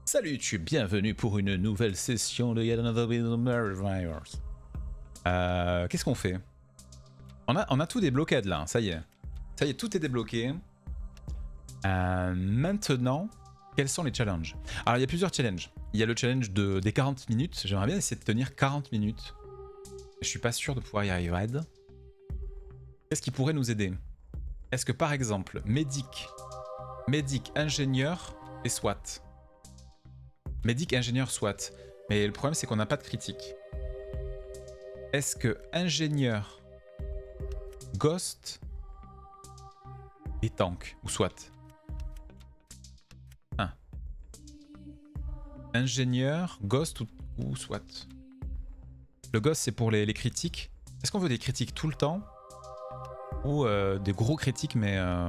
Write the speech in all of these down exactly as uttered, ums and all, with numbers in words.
Salut YouTube, bienvenue pour une nouvelle session de Yet Another Virus. Euh, Qu'est-ce qu'on fait on a, on a tout débloqué là, ça y est. Ça y est, tout est débloqué. Euh, maintenant, quels sont les challenges? Alors il y a plusieurs challenges. Il y a le challenge de, des quarante minutes. J'aimerais bien essayer de tenir quarante minutes. Je suis pas sûr de pouvoir y arriver. Qu'est-ce qui pourrait nous aider? Est-ce que par exemple, médic, médic, ingénieur et SWAT? Médic, ingénieur, SWAT. Mais le problème, c'est qu'on n'a pas de critique. Est-ce que ingénieur, ghost et tank ou SWAT? Ah. Ingénieur, ghost ou, ou SWAT? Le ghost, c'est pour les, les critiques. Est-ce qu'on veut des critiques tout le temps? Ou euh, des gros critiques, mais, euh,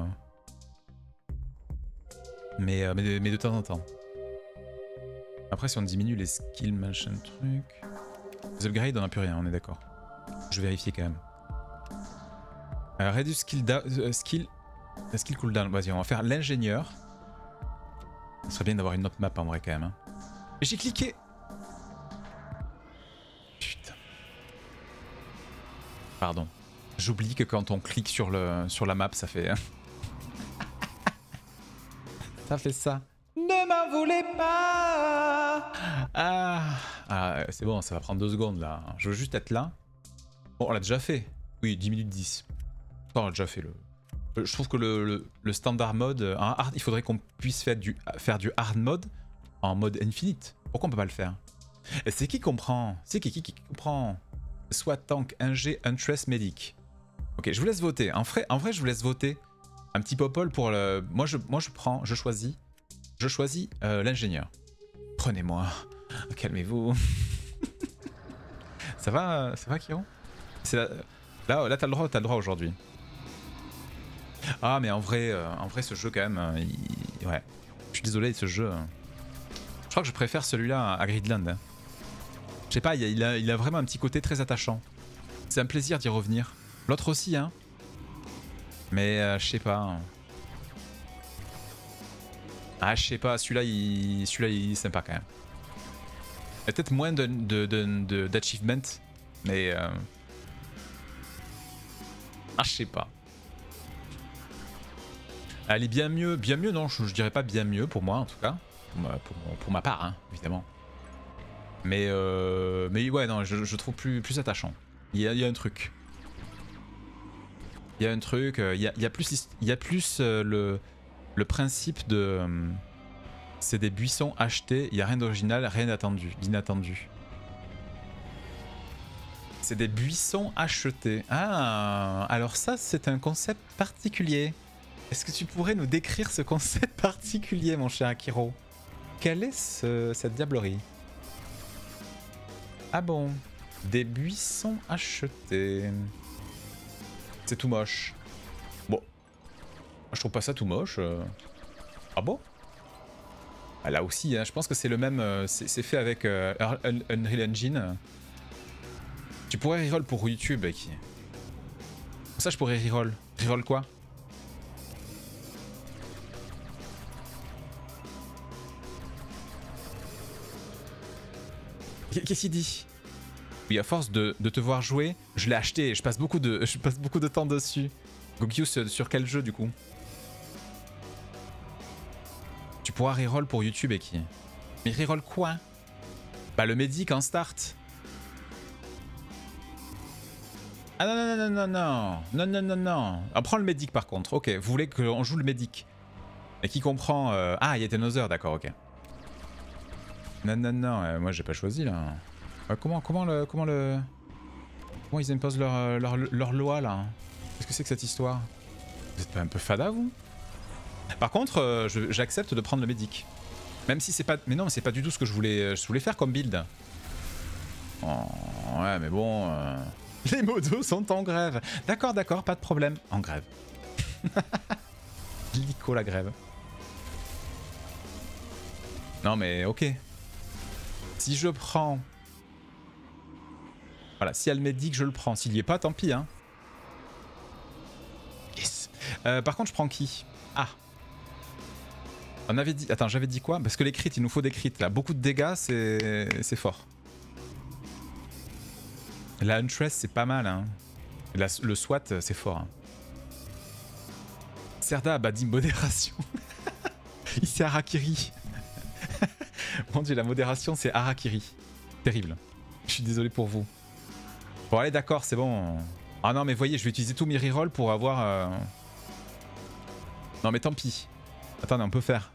mais, euh, mais, de, mais de temps en temps? Après, si on diminue les skills, machin truc... Les upgrades, on n'a plus rien, on est d'accord. Je vais vérifier quand même. Euh, reduce skill, uh, skill, uh, skill cooldown. Vas-y, on va faire l'ingénieur. Ce serait bien d'avoir une autre map en vrai quand même. Hein. Mais j'ai cliqué. Putain. Pardon. J'oublie que quand on clique sur, le, sur la map, ça fait... ça fait ça. Ne m'en voulez pas. Ah, ah c'est bon, ça va prendre deux secondes là. Je veux juste être là. Bon, on l'a déjà fait. Oui, dix minutes dix. On l'a déjà fait. Le... Je trouve que le, le, le standard mode, un hard, il faudrait qu'on puisse faire du, faire du hard mode en mode infinite. Pourquoi on peut pas le faire? Et c'est qui comprend? C'est qui, qui qui comprend? Soit tank, ingé, huntress, medic. Ok, je vous laisse voter. En vrai, en vrai, je vous laisse voter. Un petit popol pour le... Moi, je, moi, je prends, je choisis. Je choisis euh, l'ingénieur. Prenez-moi. Calmez-vous. Ça va, ça va, Kiro? la... Là, là t'as le droit, t'as le droit aujourd'hui. Ah, mais en vrai, euh, en vrai, ce jeu quand même, euh, il... ouais. Je suis désolé de ce jeu. Je crois que je préfère celui-là à Gridland. Hein. Je sais pas, il a, il a vraiment un petit côté très attachant. C'est un plaisir d'y revenir. L'autre aussi, hein. Mais euh, je sais pas. Hein. Ah, je sais pas, celui-là, il... celui-là, il est sympa quand même. Il y a peut-être moins d'achievement, de, de, de, mais... Euh... Ah, je sais pas. Elle est bien mieux, bien mieux, non, je, je dirais pas bien mieux pour moi, en tout cas. Pour ma, pour, pour ma part, hein, évidemment. Mais, euh... mais ouais, non, je, je trouve plus, plus attachant. Il y, a, il y a un truc. Il y a un truc, il y a, il y a plus, il y a plus euh, le... Le principe de... Euh, c'est des buissons achetés, il n'y a rien d'original, rien d'inattendu. C'est des buissons achetés. Ah, alors ça, c'est un concept particulier. Est-ce que tu pourrais nous décrire ce concept particulier, mon cher Akiro? Quelle est ce, cette diablerie? Ah bon, des buissons achetés. C'est tout moche. Bon. Je trouve pas ça tout moche. Euh... Ah bon? Ah, là aussi, hein, je pense que c'est le même. Euh, c'est fait avec euh, Unreal Engine. Tu pourrais reroll pour YouTube, Becky. Ça, je pourrais reroll. Reroll quoi? Qu'est-ce qu'il dit? Oui, à force de, de te voir jouer, je l'ai acheté. Je passe beaucoup de, je passe beaucoup de temps dessus. Gokyus, sur quel jeu du coup? Tu pourras reroll pour YouTube et qui? Mais reroll quoi? Bah le médic en start. Ah non non non non non non non non non. On prend le médic par contre. Ok, vous voulez qu'on joue le médic? Et qui comprend euh... Ah, il y a Tenozer, d'accord, ok. Non non non, euh, moi j'ai pas choisi là. Euh, comment comment le comment le comment ils imposent leur leur, leur loi là? Qu'est-ce que c'est que cette histoire? Vous êtes pas un peu fada vous? Par contre, euh, j'accepte de prendre le médic. Même si c'est pas... Mais non, mais c'est pas du tout ce que je voulais, je voulais faire comme build. Oh, ouais, mais bon... Euh... Les modos sont en grève. D'accord, d'accord, pas de problème. En grève. Lico la grève. Non mais ok. Si je prends... Voilà, si elle me dit que je le prends. S'il y est pas, tant pis. Hein. Yes. Euh, par contre, je prends qui? Ah. On avait dit... Attends, j'avais dit quoi? Parce que les crits, il nous faut des crits là. Beaucoup de dégâts, c'est fort. La Huntress, c'est pas mal. Hein. La, le SWAT, c'est fort. Hein. Serda a dit modération. Il s'est Harakiri. Mon dieu, la modération, c'est Harakiri. Terrible. Je suis désolé pour vous. Bon, allez, d'accord, c'est bon. Ah non, mais voyez, je vais utiliser tous mes rerolls pour avoir... Euh... Non, mais tant pis. Attendez, on peut faire.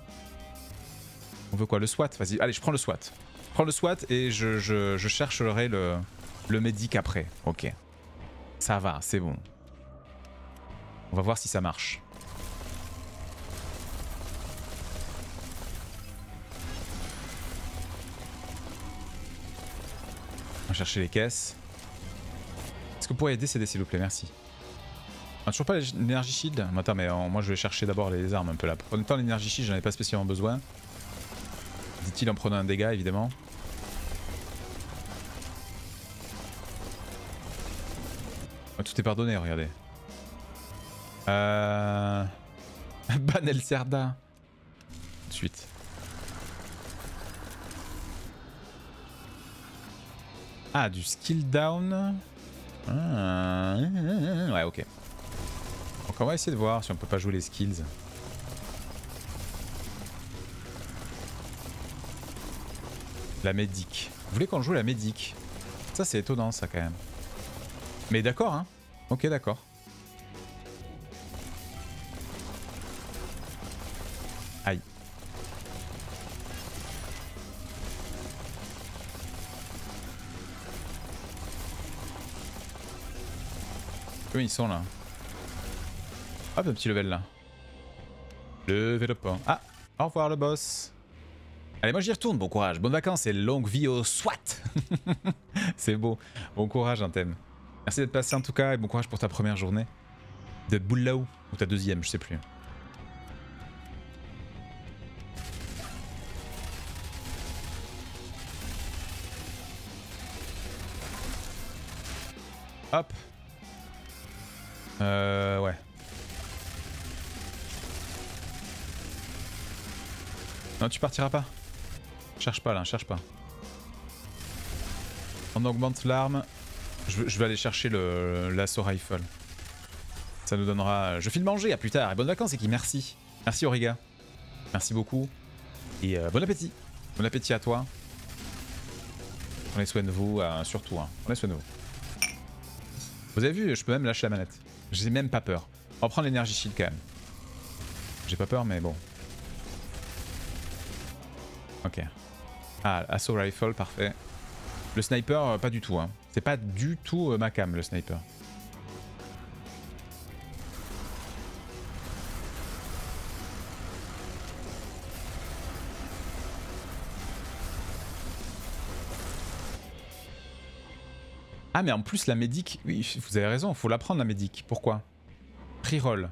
On veut quoi? Le SWAT? Vas-y, allez, je prends le SWAT. Je prends le SWAT et je, je, je chercherai le, le médic après. Ok. Ça va, c'est bon. On va voir si ça marche. On va chercher les caisses. Est-ce que vous pourriez décéder s'il vous plaît? Merci. On a toujours pas l'énergie shield? Attends, mais euh, moi je vais chercher d'abord les armes un peu là. En même temps, l'énergie shield, j'en ai pas spécialement besoin. Dit-il en prenant un dégât, évidemment. Oh, tout est pardonné, regardez. Euh... Banel Serda. Tout de suite. Ah, du skill down. Ah, ouais, ok. Donc on va essayer de voir si on peut pas jouer les skills. La médic. Vous voulez qu'on joue la médic? Ça c'est étonnant ça quand même. Mais d'accord hein. Ok d'accord. Aïe. Comment ils sont là? Hop, un petit level là. Level up. Ah, au revoir le boss. Allez, moi j'y retourne, bon courage, bonnes vacances et longue vie au SWAT. C'est beau, bon courage un thème. Merci d'être passé en tout cas et bon courage pour ta première journée de boulot, ou ta deuxième, je sais plus. Hop. Euh, ouais. Non, tu partiras pas. Cherche pas là, cherche pas. On augmente l'arme. Je, je vais aller chercher le l'assaut rifle. Ça nous donnera... Je file manger, à plus tard. Et bonnes vacances, et qui merci. Merci Origa. Merci beaucoup. Et euh, bon appétit. Bon appétit à toi. Prenez soin de vous, euh, surtout. Hein. Prenez soin de vous. Vous avez vu, je peux même lâcher la manette. J'ai même pas peur. On va prendre l'énergie shield quand même. J'ai pas peur, mais bon. Ok. Ah, assaut rifle, parfait. Le sniper, euh, pas du tout. Hein. C'est pas du tout euh, ma cam, le sniper. Ah, mais en plus, la médic... Oui, vous avez raison, faut la prendre, la médic. Pourquoi? Pre-roll.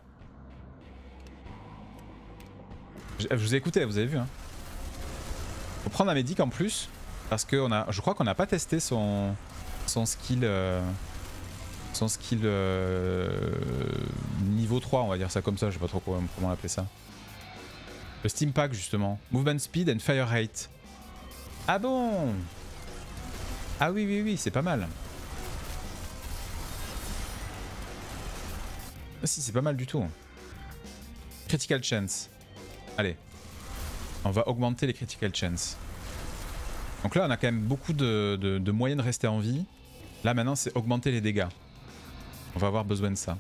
Je, je vous ai écouté, vous avez vu. Hein. Faut prendre la médic en plus. Parce que on a, je crois qu'on n'a pas testé son, son skill... Euh, son skill... Euh, niveau trois, on va dire ça comme ça. Je sais pas trop comment, comment appeler ça. Le Steam Pack, justement. Movement Speed and Fire Rate. Ah bon? Ah oui, oui, oui, c'est pas mal. Ah si, c'est pas mal du tout. Critical Chance. Allez. On va augmenter les Critical Chance. Donc là, on a quand même beaucoup de, de, de moyens de rester en vie. Là, maintenant, c'est augmenter les dégâts. On va avoir besoin de ça.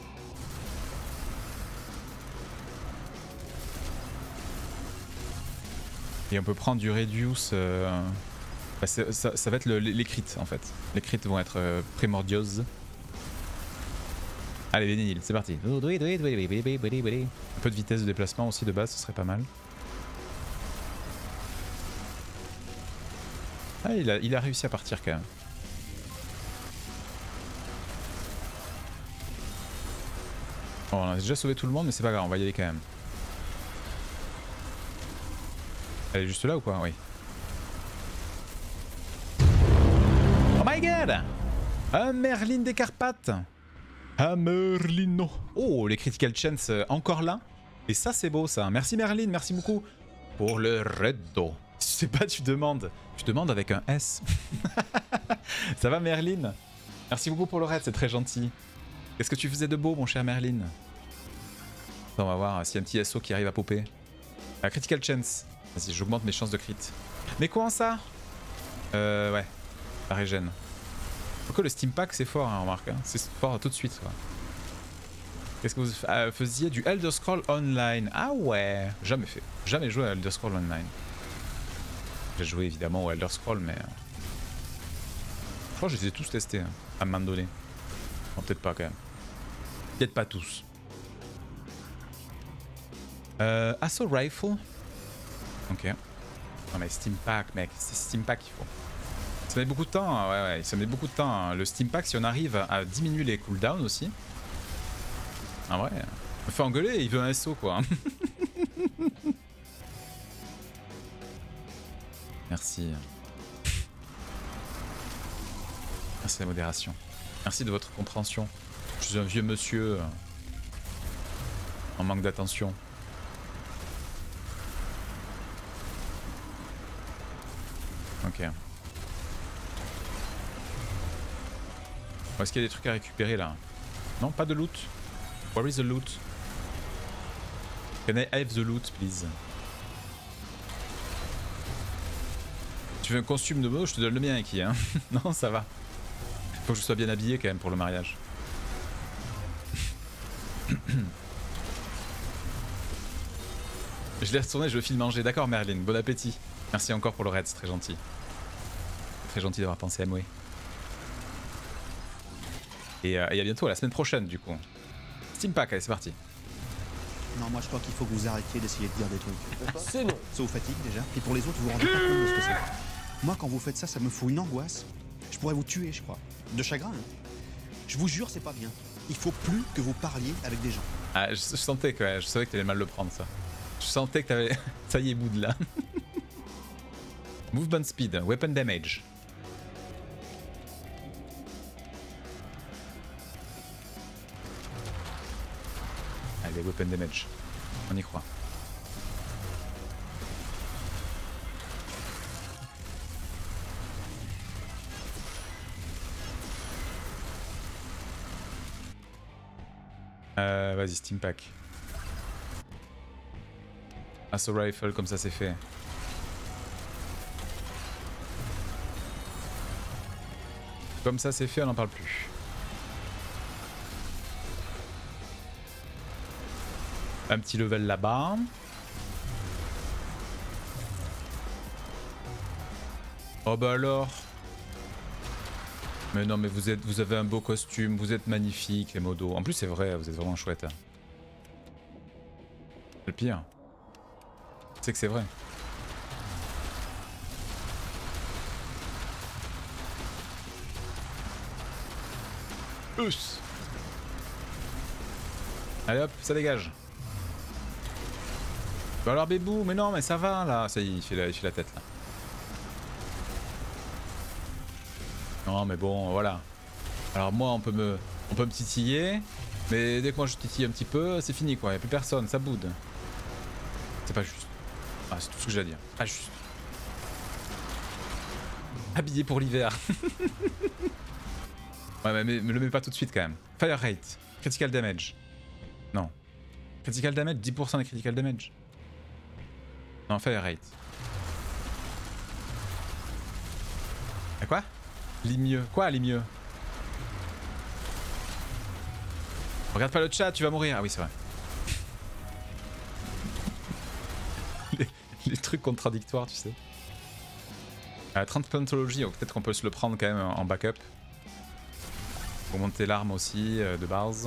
Et on peut prendre du Reduce... Euh... Bah ça, ça va être le, les crits, en fait. Les crits vont être euh, primordiaux. Allez, Vénil, c'est parti. Un peu de vitesse de déplacement aussi de base, ce serait pas mal. Ah, il a, il a réussi à partir quand même. Bon, on a déjà sauvé tout le monde, mais c'est pas grave, on va y aller quand même. Elle est juste là ou quoi? Oui. Oh my god! Un Merlin des Carpates! Un Merlino! Oh, les Critical Chance euh, encore là? Et ça c'est beau ça. Merci Merlin, merci beaucoup pour le reddo. Je sais pas, tu demandes. Tu demandes avec un S. Ça va Merlin? Merci beaucoup pour le raid, c'est très gentil. Qu'est-ce que tu faisais de beau mon cher Merlin? On va voir s'il y a un petit S O qui arrive à popper. Uh, critical chance. Vas-y, j'augmente mes chances de crit. Mais comment ça? Euh, ouais. La régène. Pourquoi le Steam Pack c'est fort, hein, remarque. Hein. C'est fort tout de suite, quoi. Qu'est-ce que vous euh, faisiez du Elder Scrolls Online? Ah ouais. Jamais fait. Jamais joué à Elder Scrolls Online. J'ai joué évidemment au Elder Scrolls, mais... Je crois que je les ai tous testés, hein, à un moment donné. Non, peut-être pas, quand même. Peut-être pas tous. Euh, Assault Rifle. Ok. Non mais Steam Pack, mec. C'est Steam Pack qu'il faut. Ça met beaucoup de temps, hein. Ouais, ouais, ça met beaucoup de temps. Hein. Le Steam Pack, si on arrive à diminuer les cooldowns aussi. Ah ouais. Il me fait engueuler, il veut un S O, quoi. Merci. Merci de la modération. Merci de votre compréhension. Je suis un vieux monsieur euh, en manque d'attention. Ok. Est-ce qu'il y a des trucs à récupérer là? Non, pas de loot. Where is the loot? Can I have the loot, please? Tu veux un costume de mode? Je te donne le mien, qui hein? Non, ça va. Faut que je sois bien habillé quand même pour le mariage. Je l'ai retourné, je veux filer manger. D'accord, Merlin, bon appétit. Merci encore pour le raid, c'est très gentil. Très gentil d'avoir pensé à moi. Et, euh, et à bientôt, à la semaine prochaine, du coup. Steam Pack, allez, c'est parti. Non, moi je crois qu'il faut que vous arrêtiez d'essayer de dire des trucs. C'est non. Ça vous fatigue déjà. Et pour les autres, vous vous rendez pas compte de ce que c'est. Moi, quand vous faites ça, ça me fout une angoisse. Je pourrais vous tuer, je crois. De chagrin, hein. Je vous jure, c'est pas bien. Il faut plus que vous parliez avec des gens. Ah, je, je sentais que je savais que t'allais mal le prendre, ça. Je sentais que t'avais... Ça y est, Boud, là. Movement speed, weapon damage. Allez, weapon damage. On y croit. Euh, vas-y, Steam Pack. Assault Rifle, comme ça c'est fait. Comme ça c'est fait, on n'en parle plus. Un petit level là-bas. Oh bah alors. Mais non mais vous êtes, vous avez un beau costume, vous êtes magnifique les modos. En plus c'est vrai, vous êtes vraiment chouette. Le pire, c'est que c'est vrai. Us. Allez hop, ça dégage. Bah alors bébou, mais non mais ça va là. Ça y est, il fait la, il fait la tête là. Non mais bon, voilà. Alors moi on peut me, on peut me titiller, mais dès que moi je titille un petit peu, c'est fini quoi, y a plus personne, ça boude. C'est pas juste. Ah, c'est tout ce que j'ai à dire. Pas juste. Habillé pour l'hiver. Ouais mais, mais me le mets pas tout de suite quand même. Fire rate, critical damage. Non. Critical damage, dix pour cent de critical damage. Non, fire rate. À quoi? Lis mieux. Quoi, lis mieux? Regarde pas le chat, tu vas mourir. Ah oui, c'est vrai. les, les trucs contradictoires, tu sais. Euh, trente plantologie, donc peut-être qu'on peut se le prendre quand même en backup. Pour monter l'arme aussi, euh, de base.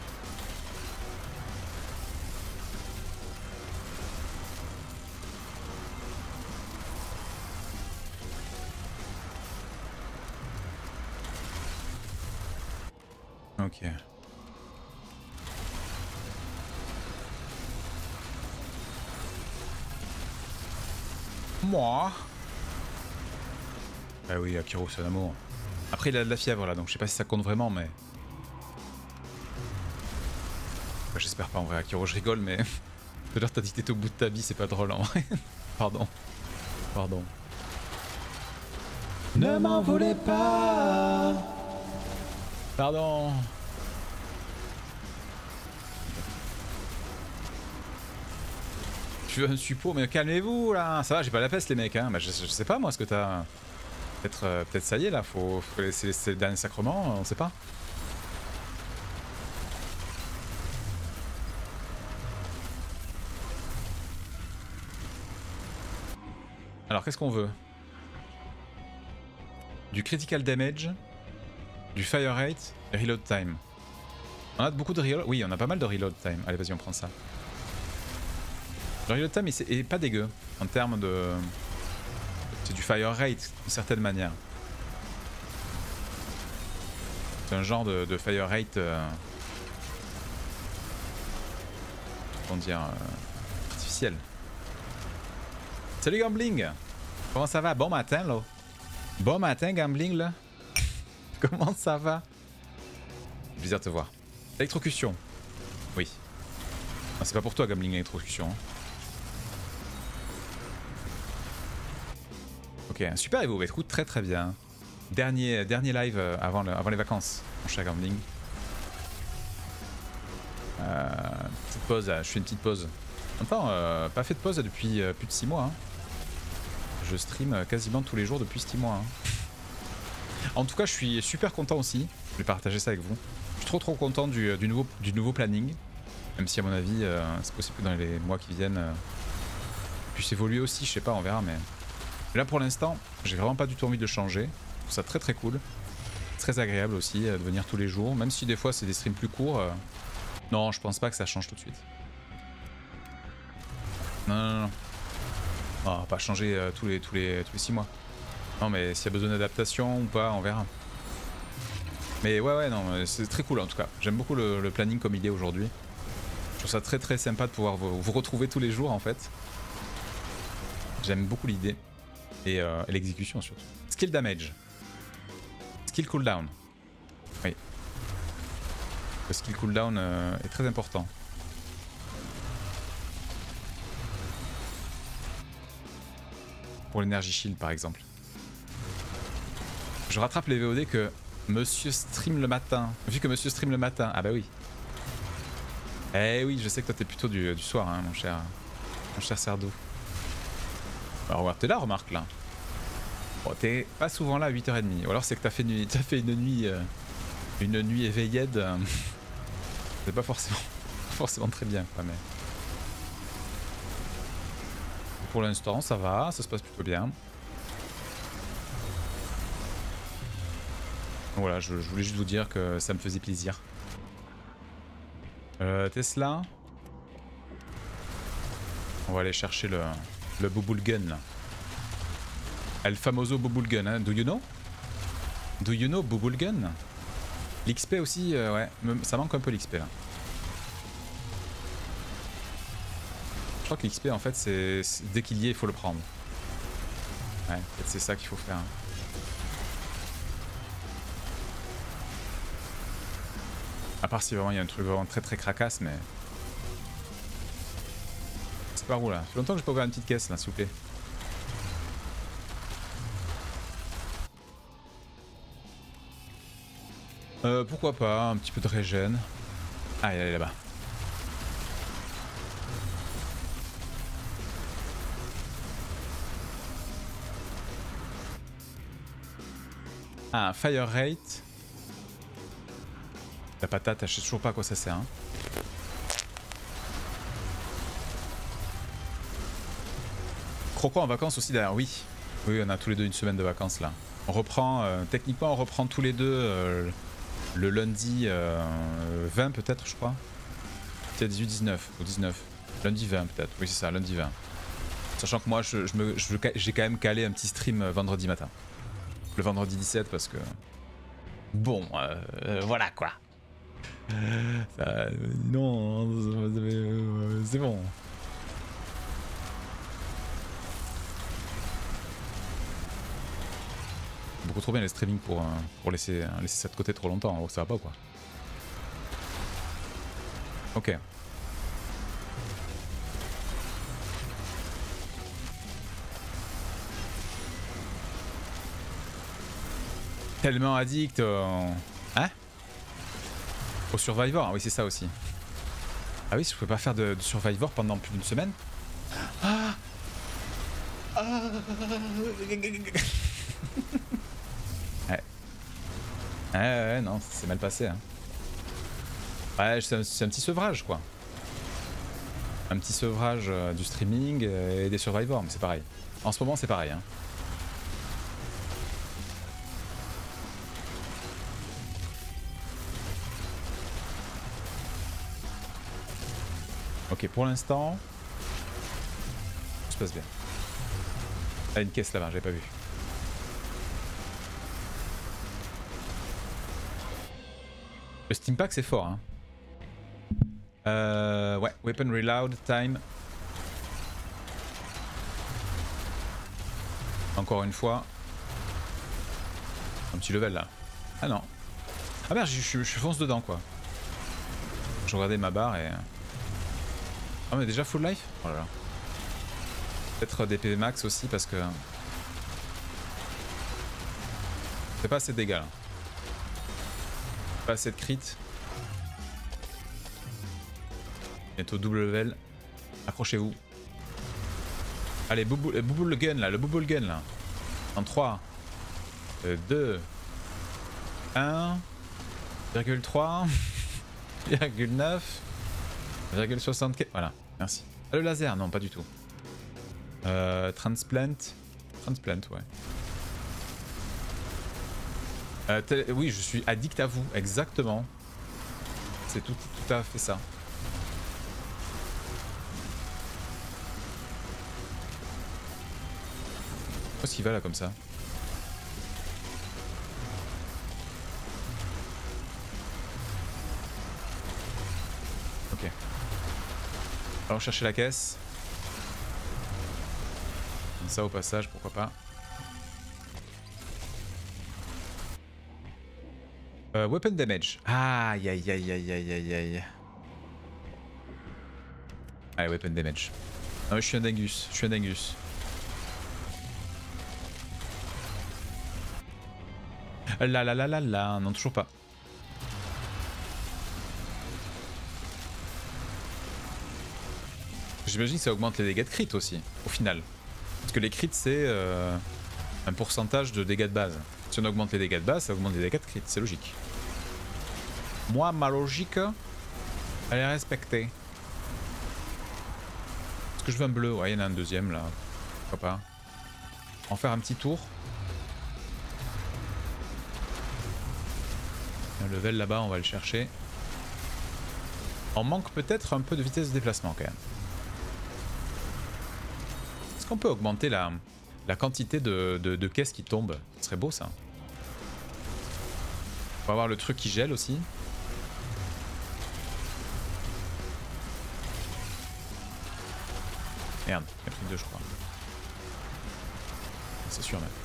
Ok. Moi. Ah oui, Akiro, c'est un amour. Après, il a de la fièvre là, donc je sais pas si ça compte vraiment, mais. Enfin, j'espère pas en vrai, Akiro, je rigole, mais. Tout à l'heure t'as dit que t'étais au bout de ta vie, c'est pas drôle en vrai. Pardon. Pardon. Ne m'en voulez pas. Pardon. Tu veux un suppôt, mais calmez-vous là. Ça va, j'ai pas la peste les mecs. Hein. Bah, je, je sais pas moi ce que t'as. Peut-être euh, peut-être ça y est là, faut, faut laisser, laisser le dernier sacrement, on sait pas. Alors qu'est-ce qu'on veut? Du critical damage, du fire rate et reload time. On a beaucoup de reload. Oui, on a pas mal de reload time. Allez, vas-y, on prend ça. Le reload time est, est pas dégueu en termes de. C'est du fire rate d'une certaine manière. C'est un genre de, de fire rate. Euh, comment dire euh, artificiel. Salut Gambling! Comment ça va? Bon matin là. Bon matin Gambling là. Comment ça va? Plaisir de te voir. Électrocution. Oui. Ah, c'est pas pour toi Gambling l'électrocution. Hein. Ok, super Evo, écoute très très bien. Dernier, dernier live avant, le, avant les vacances, mon cher Gambling. Euh, petite pause, je fais une petite pause. En même temps, euh, pas fait de pause depuis euh, plus de six mois. Hein. Je stream quasiment tous les jours depuis six mois. Hein. En tout cas, je suis super content aussi. Je vais partager ça avec vous. Je suis trop trop content du, du, nouveau, du nouveau planning. Même si à mon avis, euh, c'est possible que dans les mois qui viennent, euh, puisse évoluer aussi. Je sais pas, on verra. Mais là pour l'instant, j'ai vraiment pas du tout envie de changer. Je trouve ça très très cool. Très agréable aussi euh, de venir tous les jours. Même si des fois c'est des streams plus courts. Euh... Non, je pense pas que ça change tout de suite. Non, non, non. Oh, on va pas changer euh, tous les tous les tous les six mois. Non, mais s'il y a besoin d'adaptation ou pas, on verra. Mais ouais, ouais, non, c'est très cool en tout cas. J'aime beaucoup le, le planning comme il est aujourd'hui. Je trouve ça très très sympa de pouvoir vous, vous retrouver tous les jours en fait. J'aime beaucoup l'idée et, euh, et l'exécution surtout. Skill damage. Skill cooldown. Oui. Le skill cooldown euh, est très important. Pour l'énergie shield par exemple. Je rattrape les V O D que Monsieur stream le matin. Vu que Monsieur stream le matin. Ah bah oui. Eh oui, je sais que toi t'es plutôt du, du soir, hein, mon cher, mon cher Sardou. Alors ouais, t'es là, remarque là. Bon, t'es pas souvent là à huit heures trente. Ou alors c'est que t'as fait, t'as fait une nuit, euh, une nuit éveillée. De... c'est pas forcément, forcément très bien, quoi, mais. Pour l'instant, ça va, ça se passe plutôt bien. Voilà, je, je voulais juste vous dire que ça me faisait plaisir. Euh, Tesla. On va aller chercher le, le bubble gun là. El famoso bubble gun, hein. Do you know? Do you know bubble gun? L'X P aussi, euh, ouais, ça manque un peu l'X P là. Je crois que l'X P en fait, c'est dès qu'il y est, il faut le prendre. Ouais, peut-être c'est ça qu'il faut faire. À part si vraiment il y a un truc vraiment très très cracasse, mais. C'est par où là? Ça fait longtemps que je peux ouvrir une petite caisse là, s'il vous plaît. Euh, pourquoi pas, un petit peu de régène. Ah, elle est là-bas. Ah, fire rate. La patate, je sais toujours pas à quoi ça sert. Hein. Croco en vacances aussi d'ailleurs, oui. Oui, on a tous les deux une semaine de vacances là. On reprend, euh, techniquement on reprend tous les deux euh, le lundi euh, vingt peut-être je crois. C'est dix-huit dix-neuf ou dix-neuf. Lundi vingt peut-être, oui c'est ça, lundi vingt. Sachant que moi je, je me, je, j'ai quand même calé un petit stream vendredi matin. Le vendredi dix-sept parce que... Bon, euh, euh, voilà quoi. Ça, non, c'est bon. Beaucoup trop bien les streaming pour, pour laisser, laisser ça de côté trop longtemps, ça va pas quoi. Ok. tellement addict au... Hein? Au Survivor, ah oui c'est ça aussi. Ah oui, je pouvais pas faire de, de Survivor pendant plus d'une semaine. Ah, ah. Ouais. Ouais, ouais, non, c'est mal passé. Hein. Ouais, c'est un, un petit sevrage quoi. Un petit sevrage euh, du streaming et des Survivors, mais c'est pareil. En ce moment, c'est pareil. Hein. Ok, pour l'instant, tout se passe bien. Ah, une caisse là-bas, j'avais pas vu. Le Steam Pack, c'est fort. Hein. Euh, ouais, Weapon Reload, Time. Encore une fois. Un petit level là. Ah non. Ah merde, je, je, je fonce dedans quoi. Je regardais ma barre et... Ah mais déjà full life? Oh là là. Peut-être des P V max aussi parce que... C'est pas assez de dégâts là. Pas assez de crit. Bientôt double level. Accrochez-vous. Allez, bouboule, bouboule le gun là, le bouboule gun là. En trois, deux, un, virgule trois, virgule neuf, virgule soixante-quinze. Voilà, merci. Ah, le laser, non, pas du tout. Euh, transplant. Transplant, ouais. Euh, oui, je suis addict à vous, exactement. C'est tout, tout à fait ça. Où est-ce qu'il va là comme ça? Ok. Alors chercher la caisse. Comme ça au passage, pourquoi pas. Euh, weapon damage. Aïe aïe aïe aïe aïe aïe aïe. Allez, weapon damage. Non, je suis un dingus, je suis un dingus. Là là là là là, non toujours pas. J'imagine que ça augmente les dégâts de crit aussi, au final. Parce que les crits c'est euh, un pourcentage de dégâts de base. Si on augmente les dégâts de base, ça augmente les dégâts de crit, c'est logique. Moi, ma logique, elle est respectée. Est-ce que je veux un bleu? Ouais, il y en a un deuxième là. Pourquoi pas. En faire un petit tour. Un level là-bas, on va le chercher. On manque peut-être un peu de vitesse de déplacement quand même. Est-ce qu'on peut augmenter la, la quantité de, de, de caisses qui tombent? Ce serait beau ça. On va avoir le truc qui gèle aussi. Merde, il y a pris deux je crois. C'est sûr même.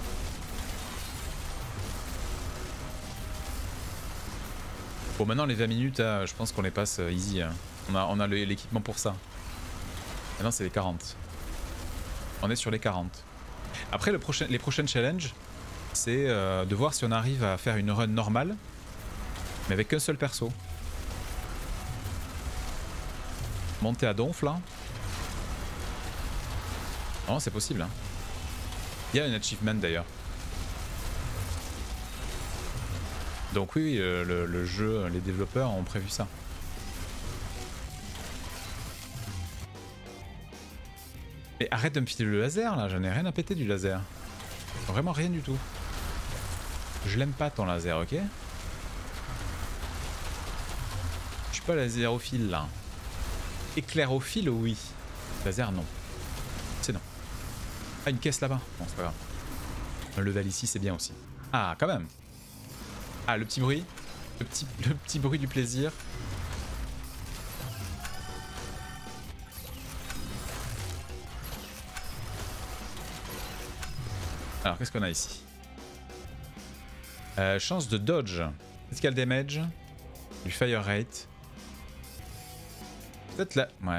Bon maintenant les vingt minutes, hein, je pense qu'on les passe easy. Hein. On a, on a l'équipement pour ça. Maintenant c'est les quarante. On est sur les quarante. Après le prochain, les prochains challenges, c'est euh, de voir si on arrive à faire une run normale, mais avec qu'un seul perso. Monter à donf là. Non c'est possible. Hein. Il y a un achievement d'ailleurs. Donc oui, le, le, le jeu, les développeurs ont prévu ça. Mais arrête de me filer le laser là, j'en ai rien à péter du laser. Vraiment rien du tout. Je l'aime pas ton laser, ok? Je suis pas lasérophile là. Éclairophile, oui. Laser, non. C'est non. Ah, une caisse là-bas. Bon, c'est pas grave. Un level ici, c'est bien aussi. Ah, quand même. Ah, le petit bruit. Le petit, le petit bruit du plaisir. Alors, qu'est-ce qu'on a ici? euh, Chance de dodge. Physical damage. Du fire rate. Peut-être là. Ouais.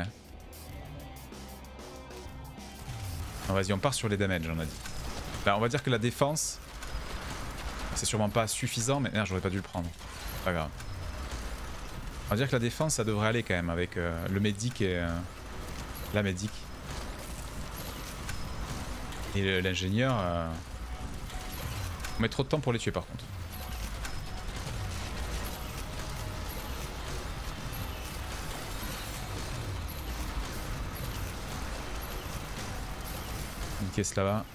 Non, vas-y, on part sur les damages, on a dit. Là, on va dire que la défense... C'est sûrement pas suffisant, mais merde, j'aurais pas dû le prendre. Pas grave. On va dire que la défense, ça devrait aller quand même avec euh, le médic et euh, la médic. Et l'ingénieur... Euh... On met trop de temps pour les tuer par contre. Une caisse là-bas.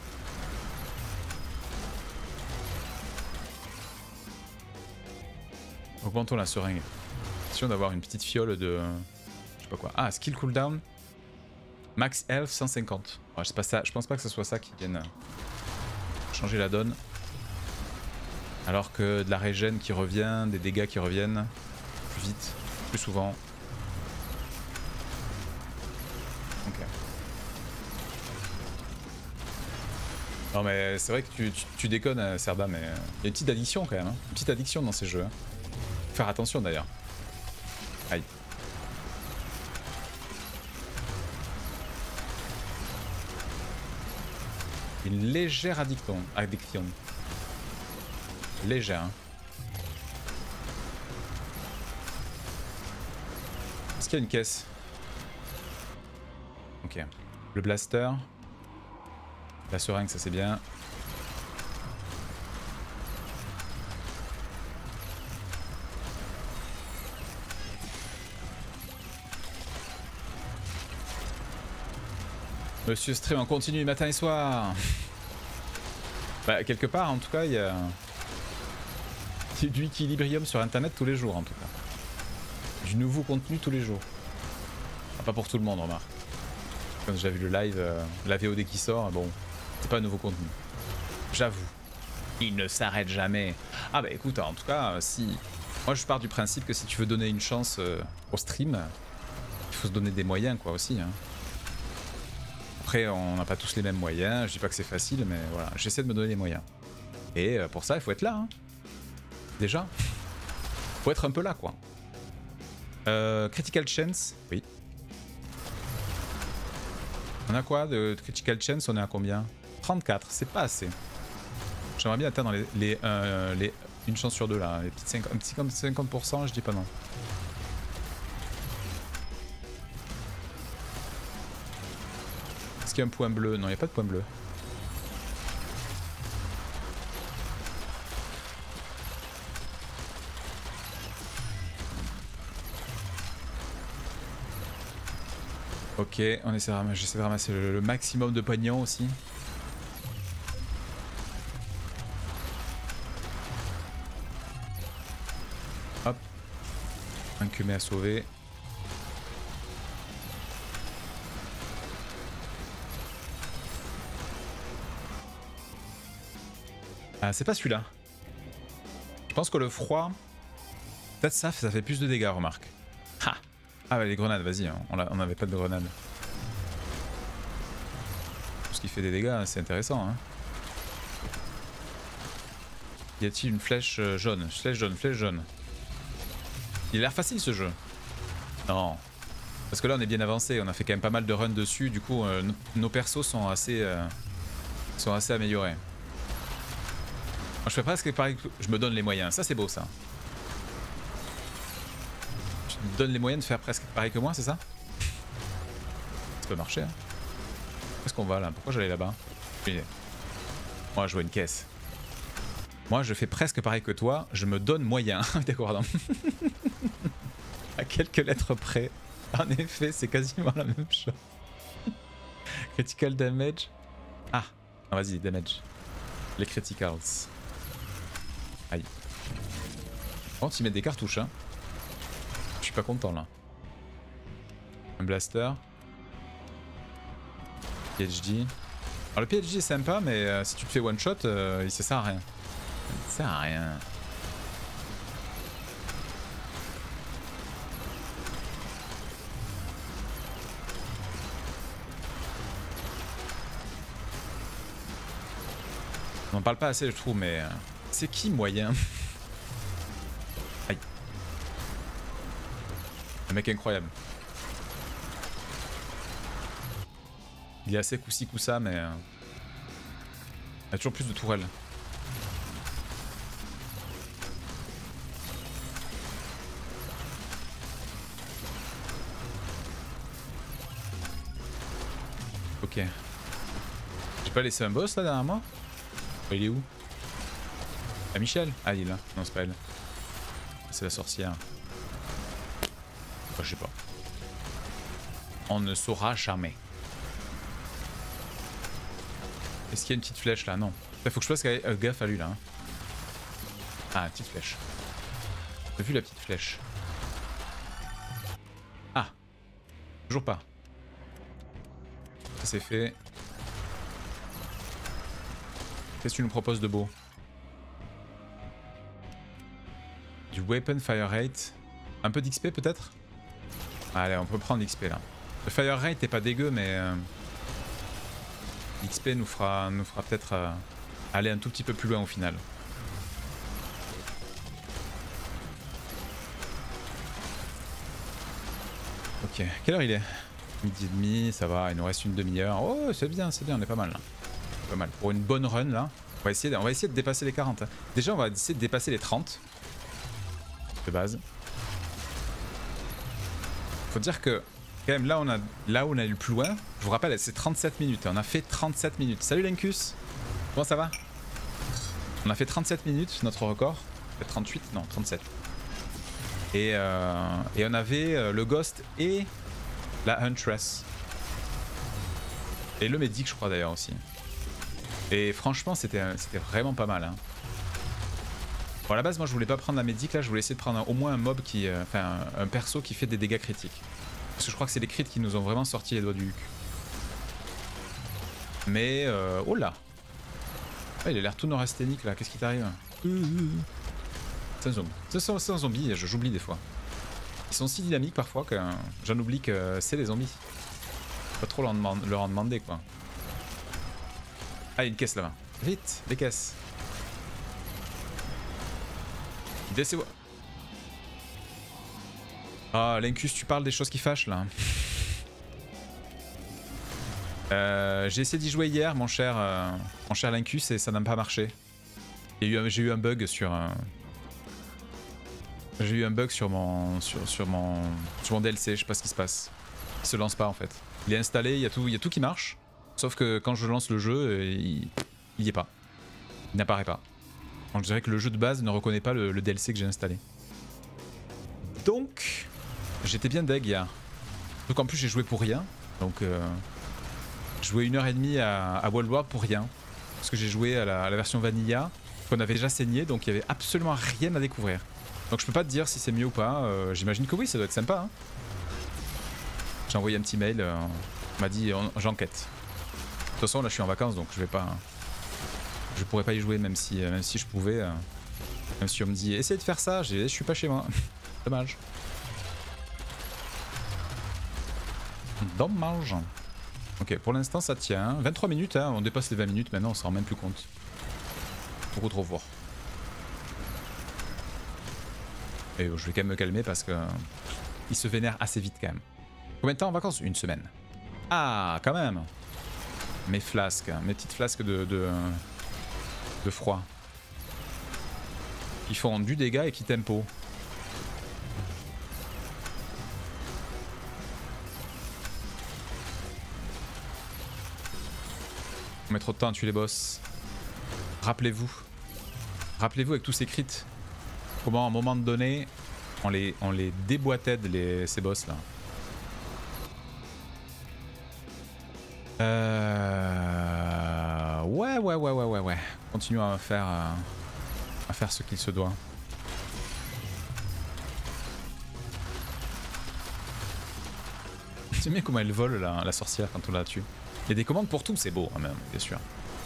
Augmentons la seringue. Question d'avoir une petite fiole de... Je sais pas quoi. Ah, skill cooldown. Max health cent cinquante. Ouais, je, sais pas ça, je pense pas que ce soit ça qui vienne changer la donne. Alors que de la régène qui revient, des dégâts qui reviennent plus vite, plus souvent. Ok. Non mais c'est vrai que tu, tu, tu déconnes Serda, mais il y a une petite addiction quand même. Hein. Une petite addiction dans ces jeux. Hein. Faut faire attention d'ailleurs. Aïe. Une légère addiction. addiction. Légère. Hein. Est-ce qu'il y a une caisse? Ok. Le blaster. La seringue, ça c'est bien. Monsieur stream en continu matin et soir. Bah, quelque part, en tout cas, il y a du équilibrium sur internet tous les jours, en tout cas. Du nouveau contenu tous les jours. Ah, pas pour tout le monde, remarque. Quand j'ai vu le live, euh, la V O D qui sort, bon, c'est pas un nouveau contenu. J'avoue. Il ne s'arrête jamais. Ah bah écoute, en tout cas, euh, si... Moi je pars du principe que si tu veux donner une chance euh, au stream, il faut se donner des moyens, quoi, aussi. Hein. Après, on n'a pas tous les mêmes moyens, je dis pas que c'est facile, mais voilà, j'essaie de me donner les moyens. Et euh, pour ça, il faut être là, hein. Déjà. Faut être un peu là, quoi. Euh, critical chance, oui. On a quoi de critical chance? On est à combien? trente-quatre, c'est pas assez. J'aimerais bien atteindre les, les, euh, les une chance sur deux là, les petites cinquante, un petit cinquante pour cent, je dis pas non. Est-ce qu'il y a un point bleu? Non, il n'y a pas de point bleu. Ok, on essaie de ramasser, j'essaie de ramasser le, le maximum de poignons aussi. Hop. Un cumé à sauver. Ah, c'est pas celui-là. Je pense que le froid... Peut-être ça, ça fait plus de dégâts, remarque. Ha! Ah bah les grenades, vas-y, hein. on n'avait pas de grenades. Tout ce qui fait des dégâts, c'est intéressant. Hein. Y a-t-il une flèche jaune? Flèche jaune, flèche jaune. Il a l'air facile ce jeu. Non. Parce que là on est bien avancé, on a fait quand même pas mal de runs dessus, du coup euh, nos persos sont assez, euh, sont assez améliorés. Moi, je fais presque pareil que... Je me donne les moyens, ça c'est beau ça. Me donne les moyens de faire presque pareil que moi, c'est ça? Ça peut marcher. Hein. Où est-ce qu'on va là? Pourquoi j'allais là-bas? Moi, je vois une caisse. Moi, je fais presque pareil que toi. Je me donne moyen. D'accord, non. À quelques lettres près. En effet, c'est quasiment la même chose. Critical damage. Ah, ah vas-y, damage. Les criticals. Aïe. Par contre, ils mettent des cartouches, hein. Je suis pas content là. Un blaster. P H D. Alors le P H D est sympa, mais euh, si tu te fais one shot, euh, il sert à rien. Il sert à rien. On n'en parle pas assez, je trouve, mais euh, c'est qui moyen? Aïe. Un mec incroyable. Il est assez coup-ci coup-ça, mais... Euh... Il y a toujours plus de tourelles. Ok. J'ai pas laissé un boss là derrière moi? Il est où? Ah, Michel? Ah, il est là. Non, c'est pas elle. C'est la sorcière. Enfin, je sais pas. On ne saura jamais. Est-ce qu'il y a une petite flèche là? Non. Il faut que je fasse euh, gaffe à lui là. Hein. Ah, une petite flèche. J'ai vu la petite flèche. Ah. Toujours pas. Ça c'est fait. Qu'est-ce que tu nous proposes de beau? Du weapon fire rate. Un peu d'X P peut-être? Allez, on peut prendre l'X P là. Le fire rate est pas dégueu, mais euh, l'X P nous fera, nous fera peut-être euh, aller un tout petit peu plus loin au final. Ok, quelle heure il est? Midi et demi, ça va, il nous reste une demi-heure. Oh, c'est bien, c'est bien, on est pas mal là. Pas mal. Pour une bonne run là, on va essayer de, on va essayer de dépasser les quarante. Hein. Déjà, on va essayer de dépasser les trente. De base. Faut dire que, quand même, là, on a, là où on a eu le plus loin, je vous rappelle, c'est trente-sept minutes. On a fait trente-sept minutes. Salut Lenkus! Comment ça va? On a fait trente-sept minutes, notre record. Peut-être trente-huit? Non, trente-sept. Et, euh, et on avait euh, le Ghost et la Huntress. Et le Médic, je crois d'ailleurs aussi. Et franchement, c'était vraiment pas mal. Hein. Bon, à la base, moi je voulais pas prendre la Médic, là je voulais essayer de prendre un, au moins un mob qui. Euh, enfin, un, un perso qui fait des dégâts critiques. Parce que je crois que c'est les crits qui nous ont vraiment sorti les doigts du cul. Mais. Euh, oh là! Ah, il a l'air tout neurasthénique là, qu'est-ce qui t'arrive? C'est un zombie. C'est un zombie, j'oublie des fois. Ils sont si dynamiques parfois que j'en oublie que c'est des zombies. Faut pas trop leur, demand leur en demander quoi. Ah, il y a une caisse là-bas. Vite, des caisses. Laissez-moi. Ah, Lenkus, tu parles des choses qui fâchent là. euh, J'ai essayé d'y jouer hier, mon cher, euh, mon cher Lenkus, et ça n'a pas marché. J'ai eu, eu un bug sur. Euh, J'ai eu un bug sur mon, sur, sur mon, sur mon D L C. Je sais pas ce qui se passe. Il se lance pas en fait. Il est installé, il y a tout, il y a tout qui marche. Sauf que quand je lance le jeu, il, il y est pas. Il n'apparaît pas. Donc je dirais que le jeu de base ne reconnaît pas le, le D L C que j'ai installé. Donc, j'étais bien deg hier. Donc en plus j'ai joué pour rien. Donc, euh, joué une heure et demie à, à World War pour rien. Parce que j'ai joué à la, à la version Vanilla, qu'on avait déjà saigné, donc il y avait absolument rien à découvrir. Donc je peux pas te dire si c'est mieux ou pas. Euh, J'imagine que oui, ça doit être sympa. Hein. J'ai envoyé un petit mail, euh, on m'a dit j'enquête. De toute façon là je suis en vacances donc je vais pas. Je pourrais pas y jouer même si, même si je pouvais. Euh, même si on me dit essaye de faire ça, je suis pas chez moi. Dommage. Dommage. Ok, pour l'instant ça tient. vingt-trois minutes, hein, on dépasse les vingt minutes maintenant, on s'en rend même plus compte. Trop trop fort. Et je vais quand même me calmer parce que il se vénère assez vite quand même. Combien de temps en vacances? Une semaine. Ah, quand même. Mes flasques, mes petites flasques de, de, de froid. Ils font du dégât et qui tempo. On met trop de temps à tuer les boss. Rappelez-vous. Rappelez-vous avec tous ces crits. Comment à un moment donné on les, on les déboîtait les, ces boss là. Euh... Ouais ouais ouais ouais ouais ouais. Continuons à faire euh, à faire ce qu'il se doit. J'aime bien comment elle vole la, la sorcière quand on la tue. Il y a des commandes pour tout, c'est beau hein, même, bien sûr.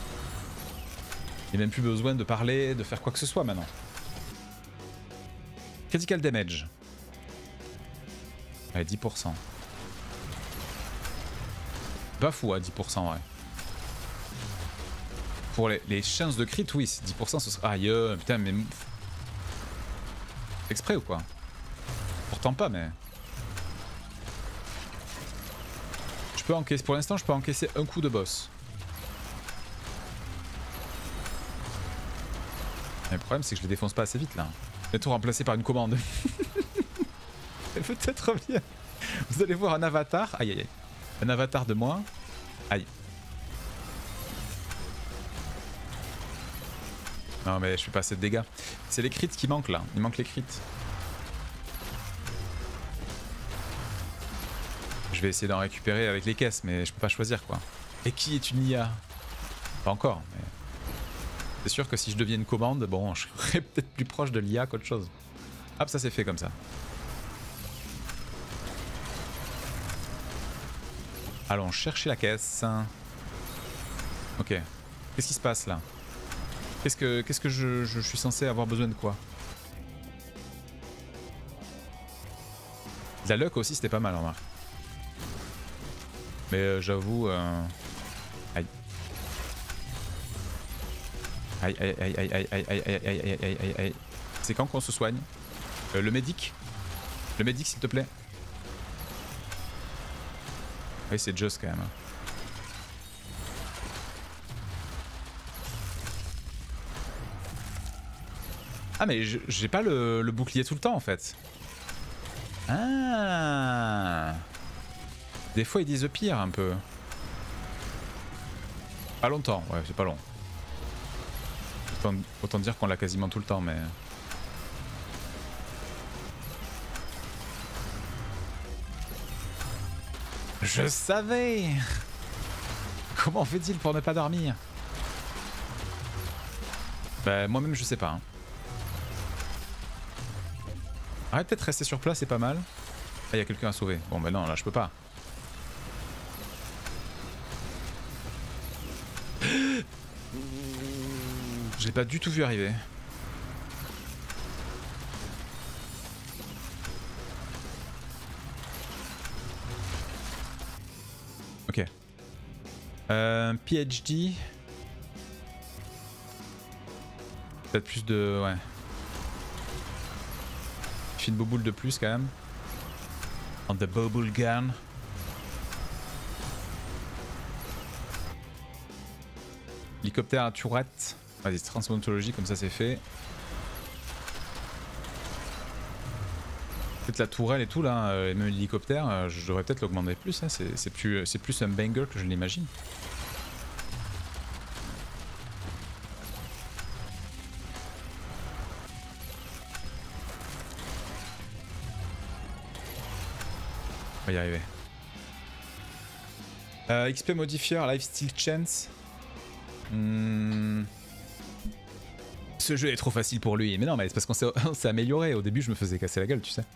Il n'y a même plus besoin de parler, de faire quoi que ce soit maintenant. Critical damage. Ouais, dix pour cent. Pas fou à dix pour cent, ouais. Pour les, les chances de crit, oui, dix pour cent ce sera... Aïe, euh, putain, mais... Exprès ou quoi? Pourtant pas, mais... Je peux encaisser... Pour l'instant, je peux encaisser un coup de boss. Mais le problème, c'est que je les défonce pas assez vite, là. Et tout remplacé par une commande. Peut-être bien. Vous allez voir un avatar. Aïe aïe aïe. Un avatar de moi Aïe. Non mais je fais pas assez de dégâts. C'est les crits qui manquent là. Il manque les crits. Je vais essayer d'en récupérer avec les caisses, mais je peux pas choisir quoi. Et qui est une I A? Pas encore, mais... C'est sûr que si je deviens une commande, bon, je serais peut-être plus proche de l'I A qu'autre chose. Hop, ça c'est fait comme ça. Allons chercher la caisse. Ok. Qu'est-ce qui se passe là? Qu'est-ce que, qu'est-ce que je, je suis censé avoir besoin de quoi? De la luck aussi c'était pas mal en remarque. Mais euh, j'avoue... Euh... Aïe. Aïe aïe aïe aïe aïe aïe aïe aïe aïe aïe aïe aïe aïe. C'est quand qu'on se soigne? euh, Le médic? Le médic s'il te plaît. Oui c'est Just quand même. Ah mais j'ai pas le, le bouclier tout le temps en fait. Ah. Des fois ils disent pire un peu. Pas longtemps, ouais c'est pas long. Autant, autant dire qu'on l'a quasiment tout le temps mais... Je savais. Comment fait-il pour ne pas dormir? Bah moi-même je sais pas. Hein. Arrête peut-être rester sur place c'est pas mal. Ah y'a quelqu'un à sauver. Bon bah non là je peux pas. Je l'ai pas du tout vu arriver. Ok. Euh, P H D. Peut-être plus de... Ouais. Il fait une boboule de plus quand même. On the bubble gun. Hélicoptère à tourette. Vas-y, transmontologie, comme ça c'est fait. Peut-être la tourelle et tout là, et même l'hélicoptère, je devrais peut-être l'augmenter plus. Hein. C'est plus, c'est plus un banger que je l'imagine. On va y arriver. Euh, X P modifier, lifesteal chance. Hmm. Ce jeu est trop facile pour lui. Mais non, mais c'est parce qu'on s'est amélioré. Au début, je me faisais casser la gueule, tu sais.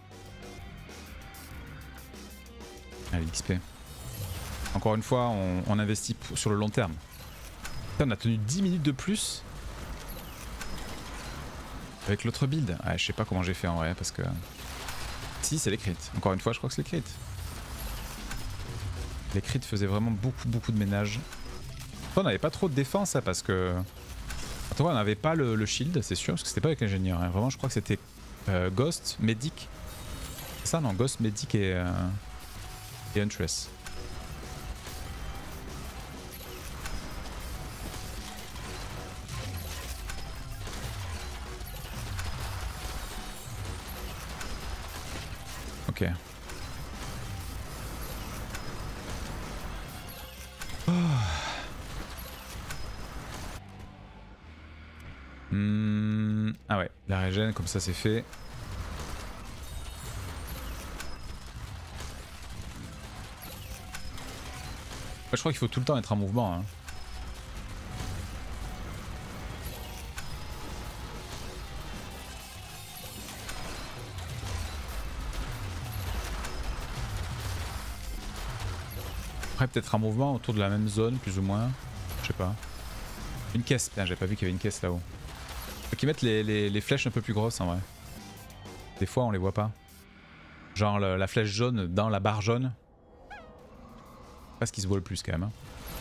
Allez, X P. Encore une fois, on, on investit pour, sur le long terme. Putain, on a tenu dix minutes de plus. Avec l'autre build. Ah, je sais pas comment j'ai fait en vrai, parce que... Si, c'est les crits. Encore une fois, je crois que c'est les crits. Les crits faisaient vraiment beaucoup, beaucoup de ménage. On n'avait pas trop de défense, hein, parce que... Attends, on n'avait pas le, le shield, c'est sûr, parce que c'était pas avec l'ingénieur. Hein. Vraiment, je crois que c'était euh, Ghost, Medic. C'est ça, non? Ghost, Medic et, euh, et Huntress. Ok. Oh. Mmh. Ah ouais, la régène, comme ça c'est fait. Je crois qu'il faut tout le temps être en mouvement. Hein. Après peut-être un mouvement autour de la même zone, plus ou moins. Je sais pas. Une caisse, putain, j'avais pas vu qu'il y avait une caisse là-haut. Faut qu'ils mettent les, les, les flèches un peu plus grosses en vrai. Des fois on les voit pas. Genre le, la flèche jaune dans la barre jaune. Pas ce qui se voit le plus quand même. Hein.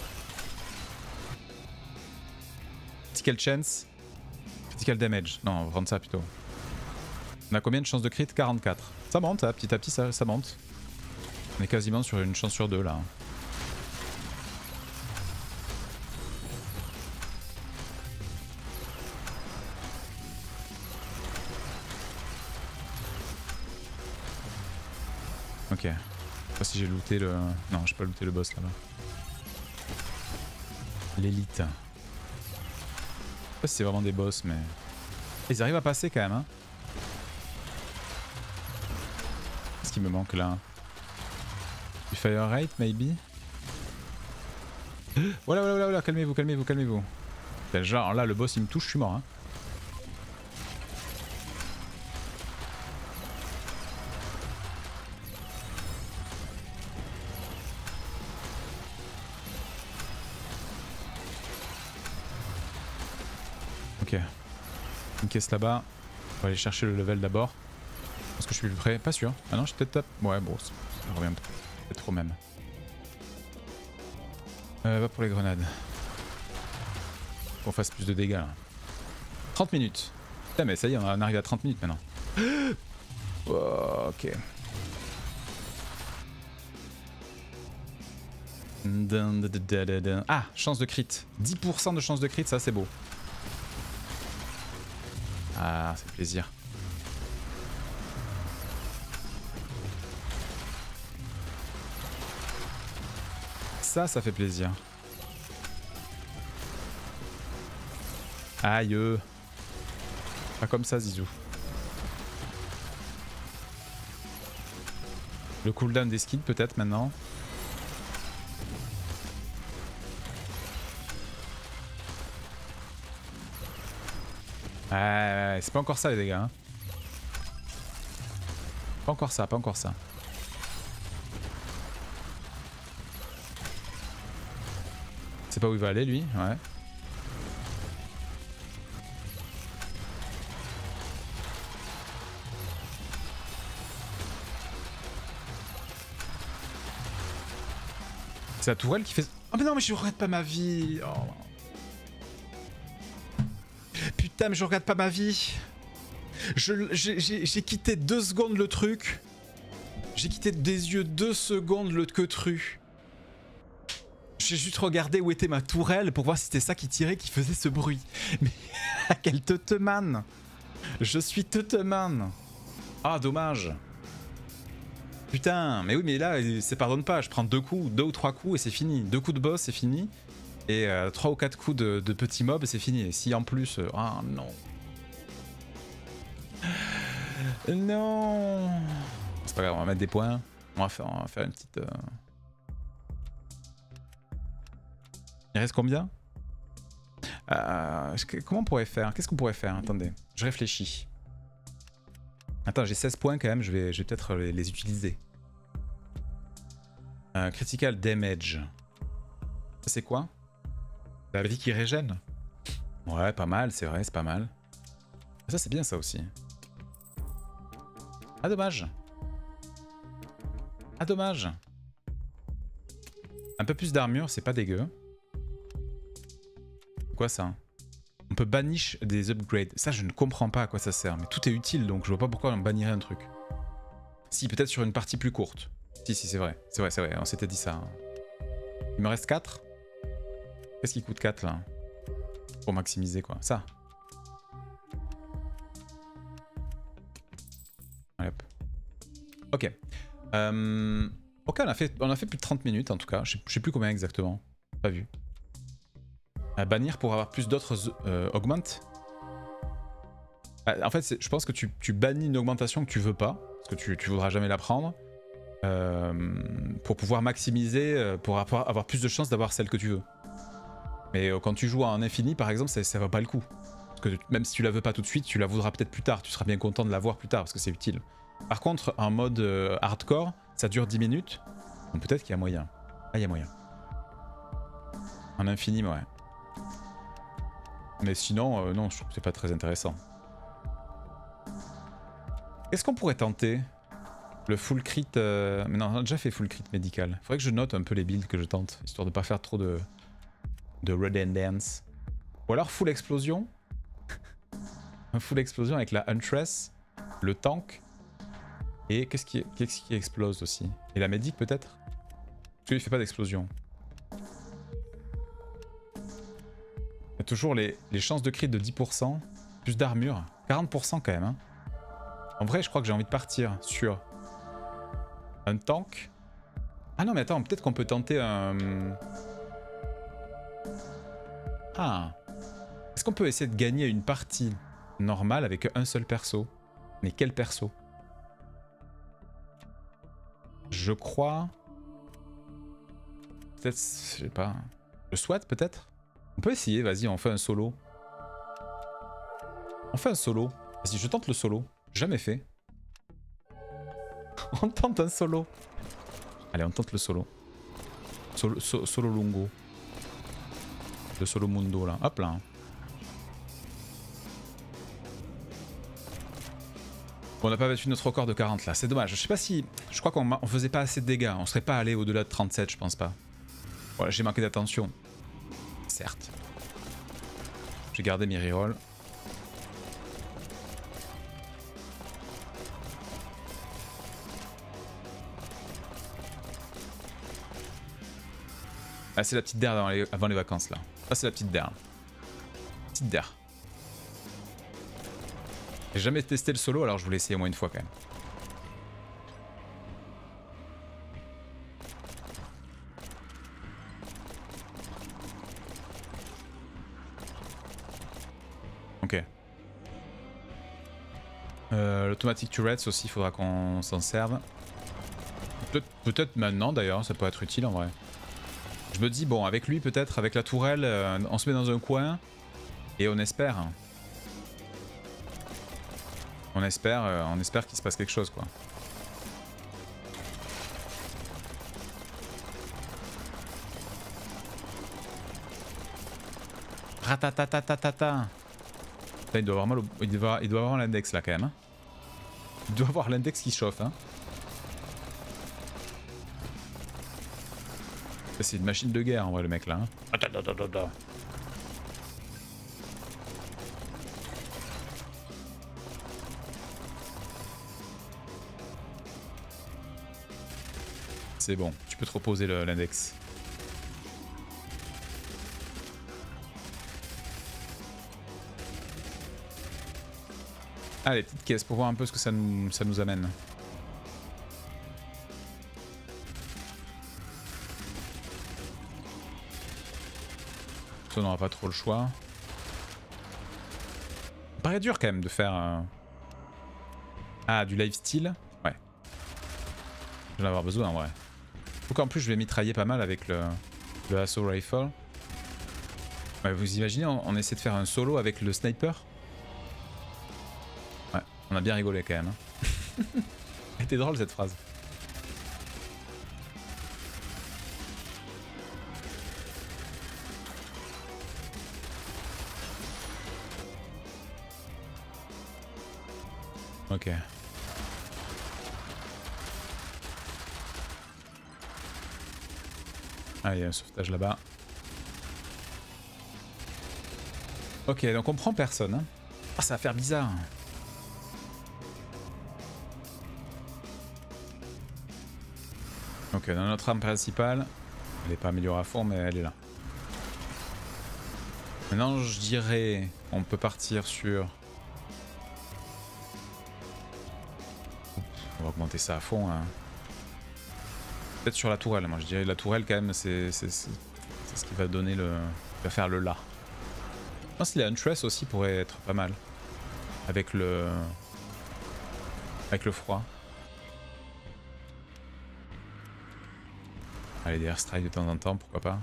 Critical chance. Critical damage. Non, on va prendre ça plutôt. On a combien de chances de crit? quarante-quatre. Ça monte, ça, petit à petit ça, ça monte. On est quasiment sur une chance sur deux là. Ok. Je sais pas si j'ai looté le... Non, j'ai pas looté le boss là-bas. L'élite. Je sais pas si c'est vraiment des boss, mais... Ils arrivent à passer quand même, hein. Qu'est-ce qui me manque là? Du fire rate, maybe? Voilà, voilà, voilà, calmez-vous, calmez-vous, calmez-vous. Genre là, le boss il me touche, je suis mort, hein. Ok. Une caisse là-bas. On va aller chercher le level d'abord. Est-ce que je suis prêt? Pas sûr. Ah non, je suis peut-être tape. Ouais, bon, ça revient peut-être trop même. Euh, va pour les grenades. Qu'on fasse plus de dégâts là. trente minutes. Putain, mais ça y est, on arrive à trente minutes maintenant. Oh, ok. Ah, chance de crit. dix pour cent de chance de crit, ça c'est beau. Ah, c'est plaisir. Ça, ça fait plaisir. Aïe. Pas comme ça, Zizou. Le cooldown des skills peut-être maintenant. Ouais, c'est pas encore ça les dégâts. Hein. Pas encore ça, pas encore ça. C'est pas où il va aller lui, ouais. C'est la tourelle qui fait... Oh mais non mais je regrette pas ma vie. Oh. Putain mais je regrette pas ma vie. J'ai quitté deux secondes le truc. J'ai quitté des yeux deux secondes le queutru. J'ai juste regardé où était ma tourelle pour voir si c'était ça qui tirait, qui faisait ce bruit. Mais quel teuteman. Je suis teuteman. Ah dommage. Putain, mais oui mais là ça pardonne pas, je prends deux coups, deux ou trois coups et c'est fini. Deux coups de boss c'est fini. Et euh, trois ou quatre coups de, de petits mobs c'est fini. Et si en plus... Euh, ah non. Non. C'est pas grave, on va mettre des points. On va faire, on va faire une petite... Euh... Il reste combien? euh, Comment on pourrait faire? Qu'est-ce qu'on pourrait faire? Attendez, je réfléchis. Attends, j'ai seize points quand même, je vais, je vais peut-être les, les utiliser. Euh, critical damage. C'est quoi? La vie qui régène? Ouais, pas mal, c'est vrai, c'est pas mal. Ça, c'est bien ça aussi. Ah, dommage. Ah, dommage. Un peu plus d'armure, c'est pas dégueu. Quoi ça? On peut banish des upgrades. Ça, je ne comprends pas à quoi ça sert, mais tout est utile, donc je vois pas pourquoi on bannirait un truc. Si, peut-être sur une partie plus courte. Si, si, c'est vrai. C'est vrai, c'est vrai, on s'était dit ça. Il me reste quatre. Qu'est-ce qui coûte quatre, là? Pour maximiser, quoi. Ça. Allez, hop. Ok. Euh... Ok, on a, fait, on a fait plus de trente minutes, en tout cas. Je sais, je sais plus combien exactement. Pas vu. À bannir pour avoir plus d'autres euh, augment. En fait, je pense que tu, tu bannis une augmentation que tu veux pas, parce que tu, tu voudras jamais la prendre, euh, pour pouvoir maximiser, pour avoir, avoir plus de chances d'avoir celle que tu veux. Mais euh, quand tu joues à un infini, par exemple, ça, ça vaut pas le coup. Parce que même si tu la veux pas tout de suite, tu la voudras peut-être plus tard, tu seras bien content de l'avoir plus tard, parce que c'est utile. Par contre, en mode euh, hardcore, ça dure dix minutes, donc peut-être qu'il y a moyen. Ah, il y a moyen. En infini, ouais. Mais sinon, euh, non, je trouve que c'est pas très intéressant. Est-ce qu'on pourrait tenter le full crit euh... Mais non, on a déjà fait full crit médical. Faudrait que je note un peu les builds que je tente, histoire de pas faire trop de, de redundance. Ou alors full explosion. Un full explosion avec la Huntress, le tank. Et qu'est-ce qui, qu'est-ce qui explose aussi? Et la médic peut-être? Parce qu'il fait pas d'explosion. Il y a toujours les, les chances de crit de dix pour cent. Plus d'armure. quarante pour cent quand même. Hein. En vrai, je crois que j'ai envie de partir sur un tank. Ah non, mais attends, peut-être qu'on peut tenter un... Ah. Est-ce qu'on peut essayer de gagner une partie normale avec un seul perso? Mais quel perso? Je crois... Peut-être, je sais pas... Le SWAT peut-être? On peut essayer, vas-y, on fait un solo. On fait un solo. Vas-y, je tente le solo. Jamais fait. On tente un solo. Allez, on tente le solo. Solo, so, solo lungo. Le solo mundo là. Hop là. Bon, on n'a pas battu notre record de quarante là. C'est dommage. Je sais pas si... Je crois qu'on on faisait pas assez de dégâts. On serait pas allé au-delà de trente-sept, je pense pas. Voilà, j'ai manqué d'attention. Certes. J'ai gardé mes rerolls. Ah, c'est la petite der avant les, avant les vacances là. Ah, c'est la petite der. Petite der. J'ai jamais testé le solo, alors je voulais essayer au moins une fois quand même. Ok. Euh, L'automatic turrets aussi, il faudra qu'on s'en serve. Peut-être peut-être maintenant d'ailleurs, ça peut être utile en vrai. Je me dis, bon, avec lui peut-être, avec la tourelle, euh, on se met dans un coin et on espère. On espère, euh, on espère qu'il se passe quelque chose, quoi. Ratatatatata. Il doit avoir mal au... Il doit, il doit avoir l'index là quand même. Hein. Il doit avoir l'index qui chauffe. Hein. C'est une machine de guerre en vrai le mec là. Hein. C'est bon, tu peux te reposer l'index. Allez, petite caisse pour voir un peu ce que ça nous, ça nous amène. On n'aura pas trop le choix. Ça paraît dur quand même de faire... Euh... Ah, du lifesteal. Ouais. Je vais en avoir besoin en vrai. Donc en plus je vais mitrailler pas mal avec le, le assault rifle. Ouais, vous imaginez, on, on essaie de faire un solo avec le sniper. Ouais, on a bien rigolé quand même. Hein. Elle était drôle cette phrase. Ok. Ah, il y a un sauvetage là-bas. Ok, donc on prend personne. Hein. Ah, ça va faire bizarre. Ok, dans notre arme principale, elle n'est pas améliorée à fond, mais elle est là. Maintenant, je dirais, on peut partir sur... On va augmenter ça à fond. Hein. Peut-être sur la tourelle, moi je dirais la tourelle quand même, c'est ce qui va donner le... va faire le là. Je pense que les Huntress aussi pourraient être pas mal. Avec le... Avec le froid. Allez, des airstrikes de temps en temps, pourquoi pas.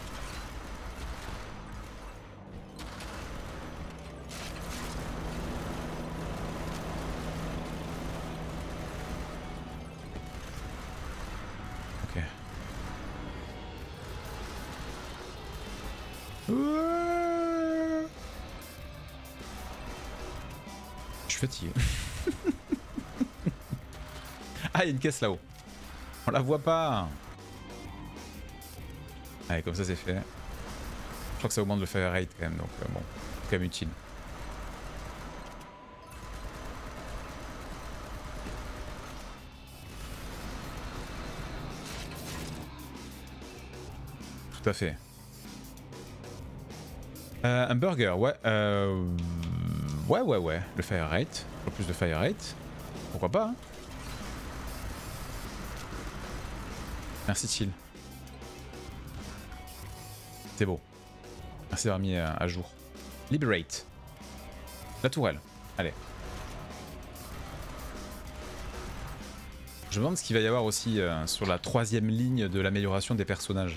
Fatigué. Ah, il y a une caisse là-haut. On la voit pas. Allez, comme ça c'est fait. Je crois que ça augmente le fire rate quand même, donc euh, bon, c'est quand même utile. Tout à fait. Euh, un burger, ouais. Euh... Ouais, ouais, ouais. Le fire rate. Plus de fire rate. Pourquoi pas, hein. Merci, chill. C'est beau. Merci d'avoir mis à jour. Liberate. La tourelle. Allez. Je me demande ce qu'il va y avoir aussi euh, sur la troisième ligne de l'amélioration des personnages.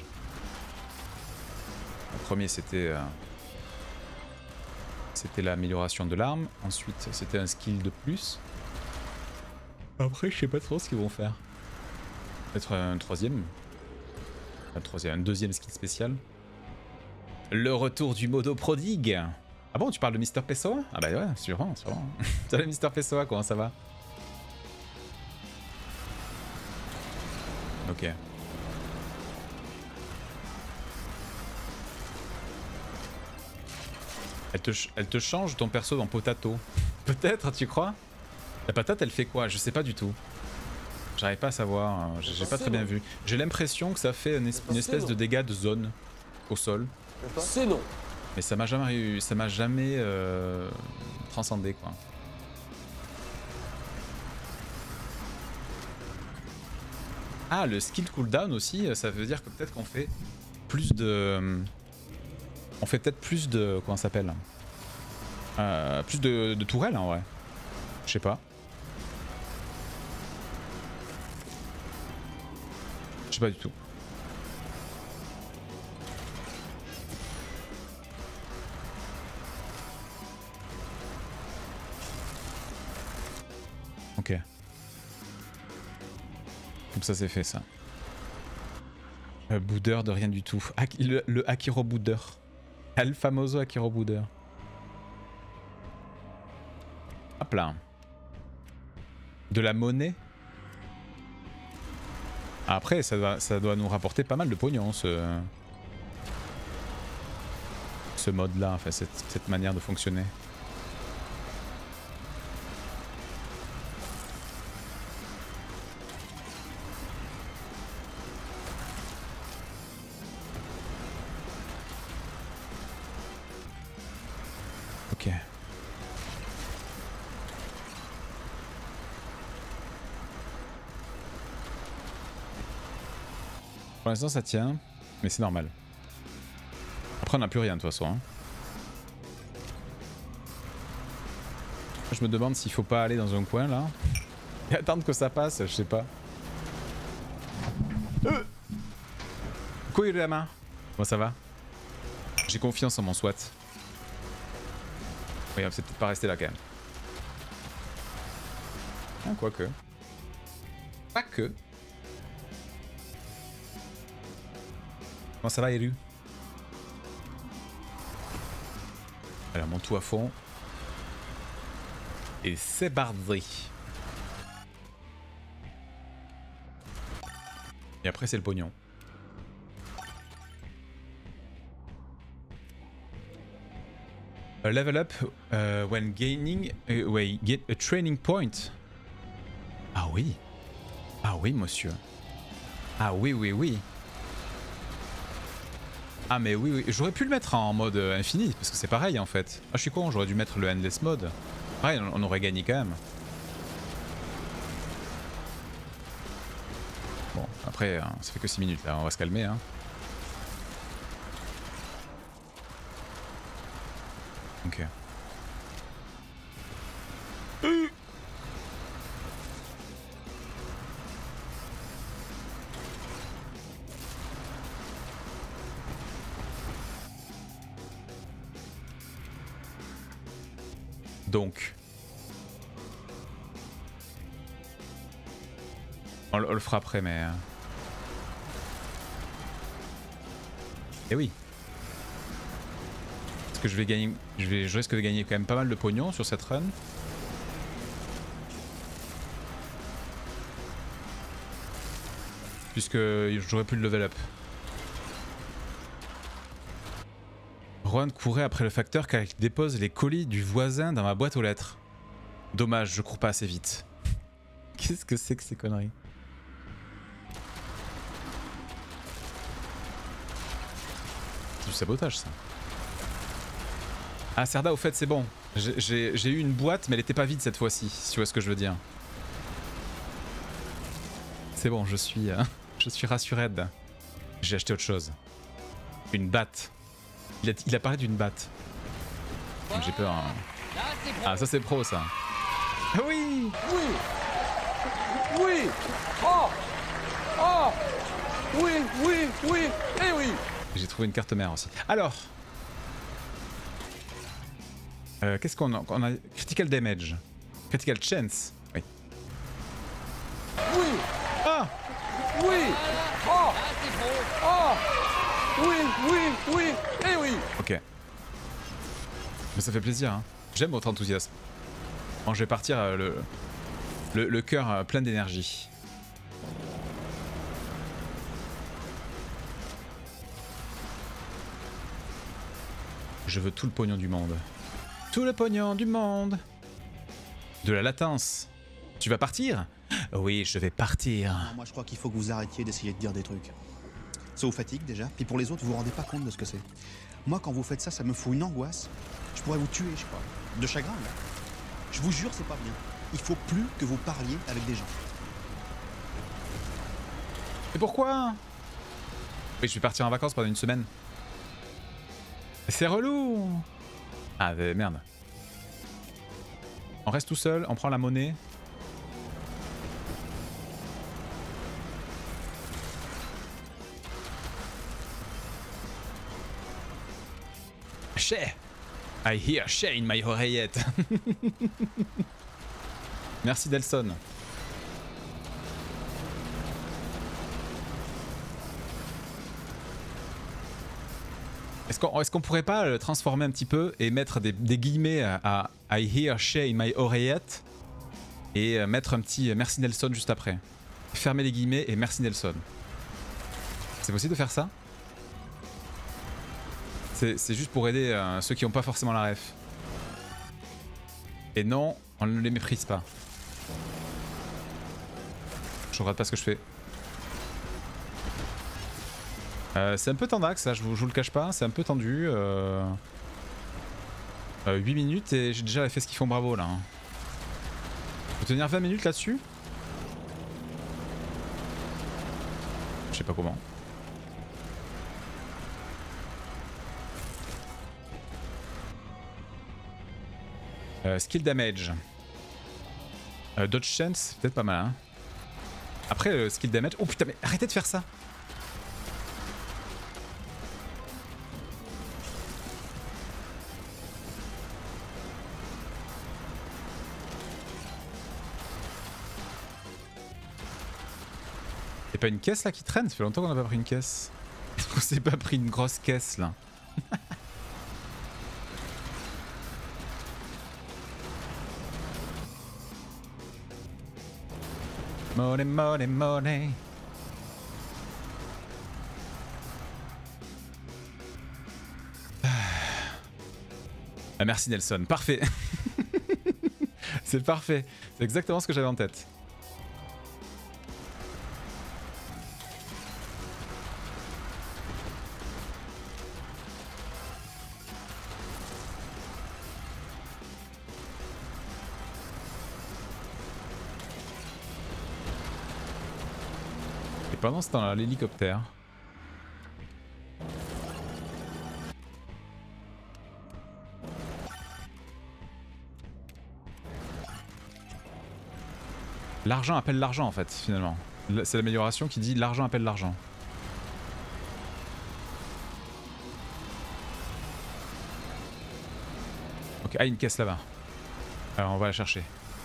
Le premier c'était euh, c'était l'amélioration de l'arme. Ensuite c'était un skill de plus. Après je sais pas trop ce qu'ils vont faire. Peut-être un troisième. Un troisième, un deuxième skill spécial. Le retour du modo prodigue. Ah bon, tu parles de Mister Pessoa? Ah bah ouais, sûrement, sûrement. Salut Mister Pessoa, comment ça va? Ok. Elle te, elle te change ton perso dans Potato. Peut-être, tu crois? La patate, elle fait quoi? Je sais pas du tout. J'arrive pas à savoir, j'ai pas très bien vu. J'ai l'impression que ça fait une, une espèce de dégâts de zone au sol. C'est non. Mais ça m'a jamais eu, ça m'a jamais euh, transcendé quoi. Ah, le skill cooldown aussi, ça veut dire que peut-être qu'on fait plus de... On fait peut-être plus de... Comment ça s'appelle euh, Plus de, de tourelles en vrai. Je sais pas. Je sais pas du tout. Ok. Comme ça c'est fait ça. Euh, boudeur de rien du tout. Ak le, le Akiro boudeur. El famoso Akiro boudeur. Hop là. De la monnaie. Après ça doit, ça doit nous rapporter pas mal de pognon ce... Ce mode là, enfin cette, cette manière de fonctionner. Ok. Pour l'instant ça tient, mais c'est normal. Après on n'a plus rien de toute façon. Hein. Je me demande s'il faut pas aller dans un coin là et attendre que ça passe, je sais pas. Euh Koirama, comment ça va? J'ai confiance en mon SWAT. Oui, c'est peut-être pas rester là quand même. Ah, quoique. Pas que. Comment ça va, Eru? Alors, mon tout à fond. Et c'est bardé. Et après, c'est le pognon. A level up uh, when gaining uh, wait, get a training point. Ah oui. Ah oui, monsieur. Ah oui, oui, oui. Ah mais oui, oui. J'aurais pu le mettre en mode infini, parce que c'est pareil en fait. Ah je suis con, j'aurais dû mettre le endless mode. Pareil, on aurait gagné quand même. Bon, après, ça fait que six minutes là, on va se calmer hein. Ok. Euh. Donc. On, on le fera après, mais... Eh oui. Parce que je vais gagner... Je, vais, je risque de gagner quand même pas mal de pognon sur cette run. Puisque j'aurais pu le level up. Juan courait après le facteur car il dépose les colis du voisin dans ma boîte aux lettres. Dommage, je cours pas assez vite. Qu'est-ce que c'est que ces conneries? C'est du sabotage ça. Ah Serda, au fait c'est bon. J'ai eu une boîte mais elle était pas vide cette fois-ci, si tu vois ce que je veux dire. C'est bon, je suis, euh, je suis rassuré. J'ai acheté autre chose. Une batte. Il a, il a parlé d'une batte. Donc j'ai peur. Hein. Ah, ça c'est pro ça. Oui. Oui. Oui. Oh. Oh. Oui, oui, oui, et oui. J'ai trouvé une carte mère aussi. Alors. Euh, Qu'est-ce qu'on a, on a Critical damage. Critical chance. Oui. Oui. Ah. Oui. Oh. Oh. Oui, oui, oui, et oui. Ok. Mais ça fait plaisir, hein. J'aime votre enthousiasme. Bon, je vais partir euh, le, le, le cœur euh, plein d'énergie. Je veux tout le pognon du monde. Tout le pognon du monde. De la latence. Tu vas partir? Oui, je vais partir. Non, moi, je crois qu'il faut que vous arrêtiez d'essayer de dire des trucs. Ça vous fatigue déjà, puis pour les autres, vous vous rendez pas compte de ce que c'est. Moi, quand vous faites ça, ça me fout une angoisse. Je pourrais vous tuer, je crois. De chagrin, là. Je vous jure, c'est pas bien. Il faut plus que vous parliez avec des gens. Et pourquoi? Oui, je vais partir en vacances pendant une semaine. C'est relou. Ah, euh, merde. On reste tout seul, on prend la monnaie. Chez. I hear Shay in my oreillette. Merci Delson. Est-ce qu'on est-ce qu'on pourrait pas le transformer un petit peu et mettre des, des guillemets à, à I hear Shay in my oreillette et mettre un petit merci Nelson juste après. Fermer les guillemets et merci Nelson. C'est possible de faire ça? C'est juste pour aider euh, ceux qui n'ont pas forcément la ref. Et non, on ne les méprise pas. Je regarde pas ce que je fais. Euh, c'est un peu tendax, ça, je vous, je vous le cache pas, c'est un peu tendu. Euh... Euh, huit minutes et j'ai déjà fait ce qu'ils font bravo là. Hein. Faut tenir vingt minutes là-dessus? Je sais pas comment. Euh, skill damage. Euh, dodge chance, peut-être pas mal. Hein. Après, euh, skill damage. Oh putain, mais arrêtez de faire ça! Y'a pas une caisse là qui traîne? Ça fait longtemps qu'on n'a pas pris une caisse. Est-ce qu'on s'est pas pris une grosse caisse là? Money, money, money. Ah, merci Nelson, parfait. C'est parfait, c'est exactement ce que j'avais en tête. Et pendant ce temps-là, l'hélicoptère. L'argent appelle l'argent en fait, finalement. C'est l'amélioration qui dit l'argent appelle l'argent. Ok, ah, une caisse là-bas. Alors on va la chercher.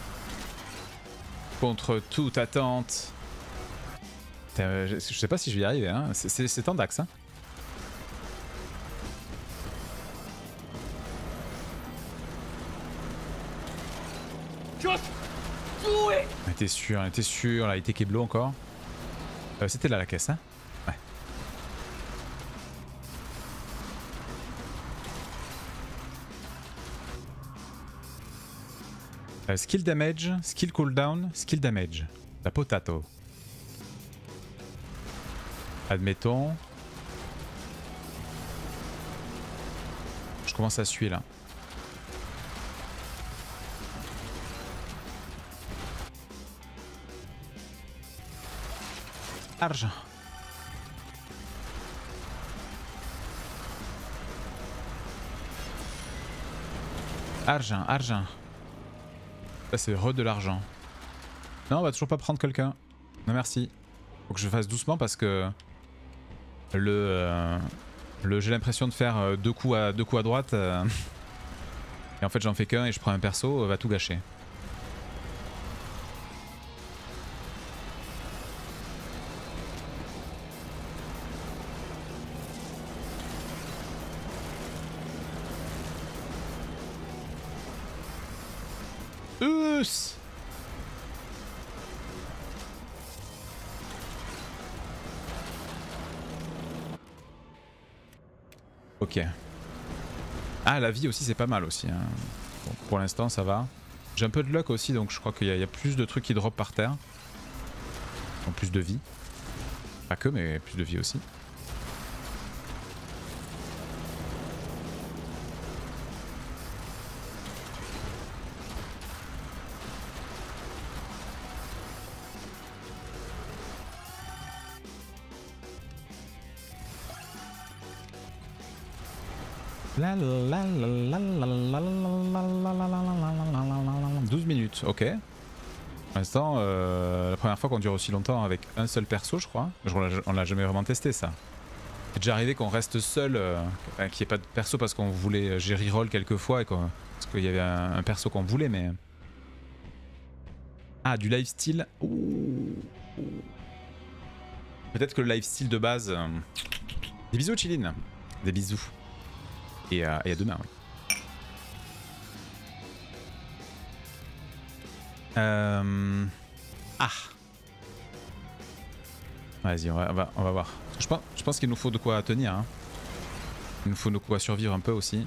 Contre toute attente. Euh, je, je sais pas si je vais y arriver, hein. C'est tendax. Hein. On était sûr, on était sûr, là, il était Keblo encore. Euh, C'était là la caisse, hein. Ouais. Euh, skill damage, skill cooldown, skill damage. La potato. Admettons. Je commence à suer là. Argent. Argent, argent. Là c'est re de l'argent. Non, on va toujours pas prendre quelqu'un. Non merci. Faut que je fasse doucement parce que le, euh, le j'ai l'impression de faire euh, deux coups à deux coups à droite euh, et en fait j'en fais qu'un et je prends un perso, euh, va tout gâcher. Us. Ok. Ah, la vie aussi c'est pas mal aussi. Hein. Bon, pour l'instant ça va. J'ai un peu de luck aussi donc je crois qu'il y, y a plus de trucs qui drop par terre. En plus de vie. Pas que mais plus de vie aussi. douze minutes, ok. Pour l'instant, euh, la première fois qu'on dure aussi longtemps avec un seul perso, je crois. On l'a jamais vraiment testé ça. C'est déjà arrivé qu'on reste seul, euh, qu'il n'y ait pas de perso parce qu'on voulait. J'ai reroll quelques fois et parce qu'il y avait un, un perso qu'on voulait, mais. Ah, du lifestyle. Peut-être que le lifestyle de base. Euh... Des bisous, Chilline. Des bisous. Et, euh, et à demain, oui. Euh... Ah. Vas-y, on va, on, va, on va voir. Je pense, je pense qu'il nous faut de quoi tenir. Hein. Il nous faut de quoi survivre un peu aussi.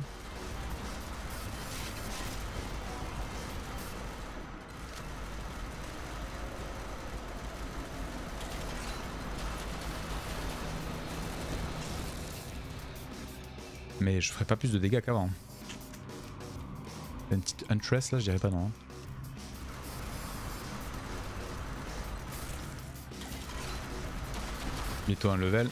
Mais je ferai pas plus de dégâts qu'avant. Une petite untress là, je dirais pas non. Mets-toi un level.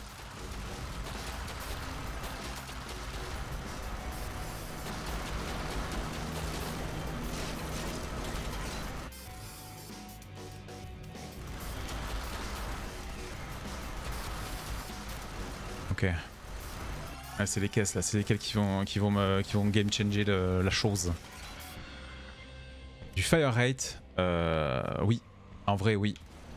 Ok. Ah, c'est les caisses là, c'est lesquelles qui vont, qui vont, me, qui vont game changer le, la chose. Du fire rate, euh, oui, en vrai oui.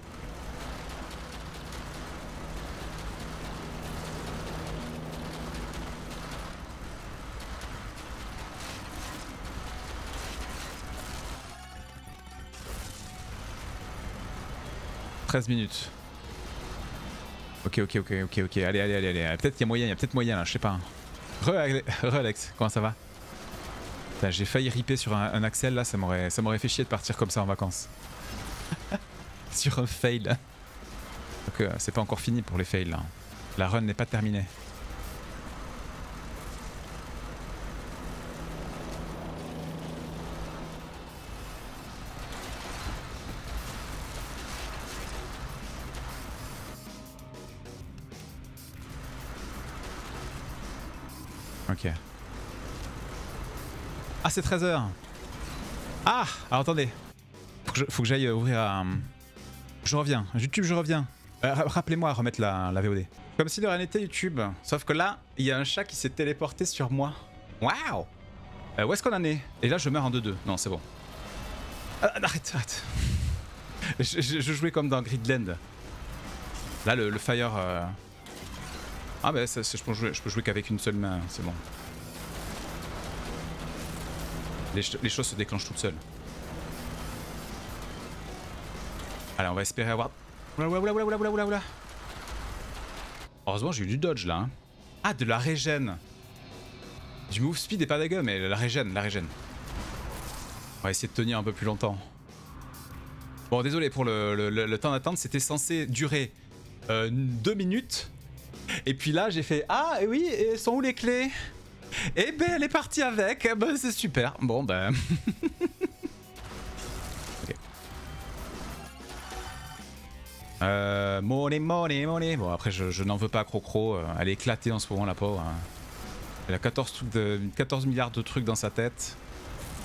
treize minutes. Ok, ok, ok, ok, ok, allez, allez, allez, allez. Peut-être qu'il y a moyen, il y a peut-être moyen là, je sais pas. Re, Re Alex, comment ça va? J'ai failli ripper sur un, un Axel là, ça m'aurait fait chier de partir comme ça en vacances. Sur un fail. Donc euh, c'est pas encore fini pour les fails là. La run n'est pas terminée. Ok. Ah, c'est treize heures. Ah, alors attendez. Faut que j'aille ouvrir à... Je reviens. YouTube, je reviens. Euh, Rappelez-moi à remettre la, la V O D. Comme si de rien n'était YouTube. Sauf que là, il y a un chat qui s'est téléporté sur moi. Waouh. euh, Où est-ce qu'on en est? Et là, je meurs en deux deux. Non, c'est bon. Ah, arrête, arrête. je, je, je jouais comme dans Gridland. Là, le, le fire... Euh... Ah bah ça, je peux jouer, je peux jouer qu'avec une seule main, c'est bon. Les, les choses se déclenchent toutes seules. Allez, on va espérer avoir... Oula, oula, oula, oula, oula, oula, oula. Heureusement, j'ai eu du dodge là. Hein. Ah, de la régène. Du move speed et pas dégâts, mais la régène, la régène. On va essayer de tenir un peu plus longtemps. Bon, désolé pour le, le, le, le temps d'attente, c'était censé durer euh, deux minutes. Et puis là, j'ai fait « Ah, et oui, et sont où les clés ?» Eh ben, elle est partie avec, ben, c'est super. Bon, ben... okay. Euh... Money, money, money. Bon, après, je, je n'en veux pas à Crocro. Elle est éclatée en ce moment, la pauvre. Elle a quatorze, trucs de, quatorze milliards de trucs dans sa tête.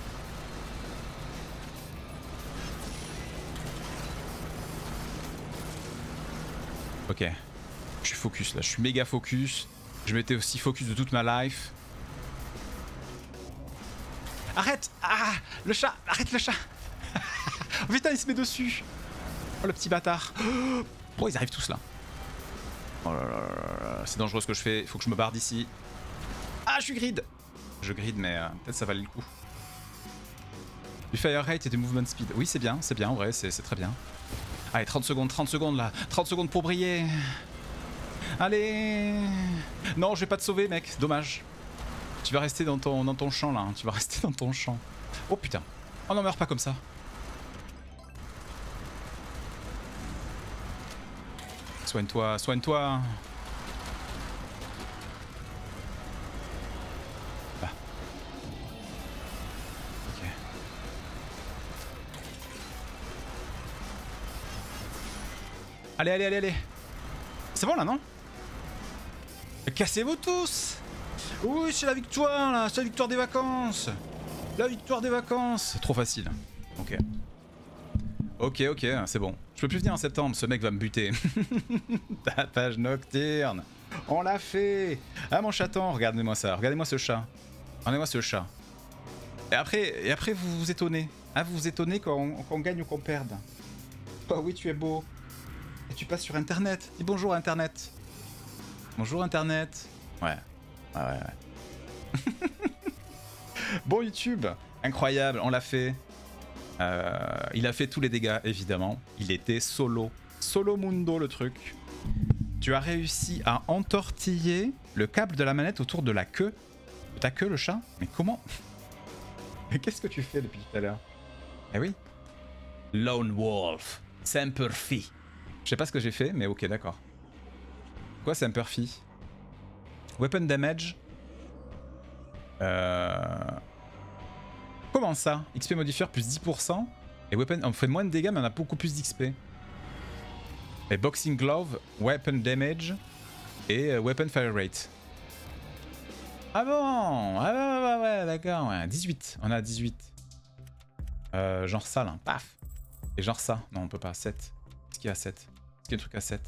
Ok. Je suis focus là, je suis méga focus. Je m'étais aussi focus de toute ma life. Arrête! Ah! Le chat! Arrête le chat! Oh putain, il se met dessus! Oh le petit bâtard! Oh, ils arrivent tous là. Oh là là là là, c'est dangereux ce que je fais, il faut que je me barre d'ici. Ah, je suis grid! Je grid, mais euh, peut-être ça valait le coup. Du fire rate et du movement speed. Oui, c'est bien, c'est bien, en vrai, c'est très bien. Allez, trente secondes, trente secondes là. trente secondes pour briller. Allez. Non, je vais pas te sauver, mec, dommage. Tu vas rester dans ton, dans ton champ là, hein. Tu vas rester dans ton champ. Oh putain. Oh non, meurs pas comme ça. Soigne-toi, soigne-toi. Bah. Ok. Allez, allez, allez, allez. C'est bon là, non? Cassez-vous tous! Oui, c'est la victoire là, c'est la victoire des vacances. La victoire des vacances. Trop facile. Ok. Ok, ok, c'est bon. Je peux plus venir en septembre, ce mec va me buter. Tapage nocturne. On l'a fait. Ah mon chaton, regardez-moi ça, regardez-moi ce chat. Regardez-moi ce chat. Et après, et après vous vous étonnez. Ah, vous vous étonnez quand on, quand on gagne ou qu'on perde. Oh oui, tu es beau. Et tu passes sur internet. Dis bonjour internet. Bonjour internet. Ouais. Ouais, ouais, ouais. Bon YouTube, incroyable, on l'a fait. Euh, il a fait tous les dégâts, évidemment. Il était solo. Solo mundo, le truc. Tu as réussi à entortiller le câble de la manette autour de la queue. De ta queue, le chat? Mais comment? Mais qu'est-ce que tu fais depuis tout à l'heure? Eh oui. Lone Wolf. Semper Fi. Je sais pas ce que j'ai fait, mais ok, d'accord. Quoi, Semper Fi? Weapon damage. Euh... Comment ça? X P modifier plus dix pour cent. Et weapon... On fait moins de dégâts, mais on a beaucoup plus d'X P. Et boxing glove, weapon damage et weapon fire rate. Ah bon? Ah ouais, ouais, ouais, d'accord. Ouais. dix-huit. On a dix-huit. Euh, genre ça, là. Paf. Et genre ça. Non, on peut pas. sept. Est-ce qu'il y a sept? Est-ce qu'il y a un truc à sept?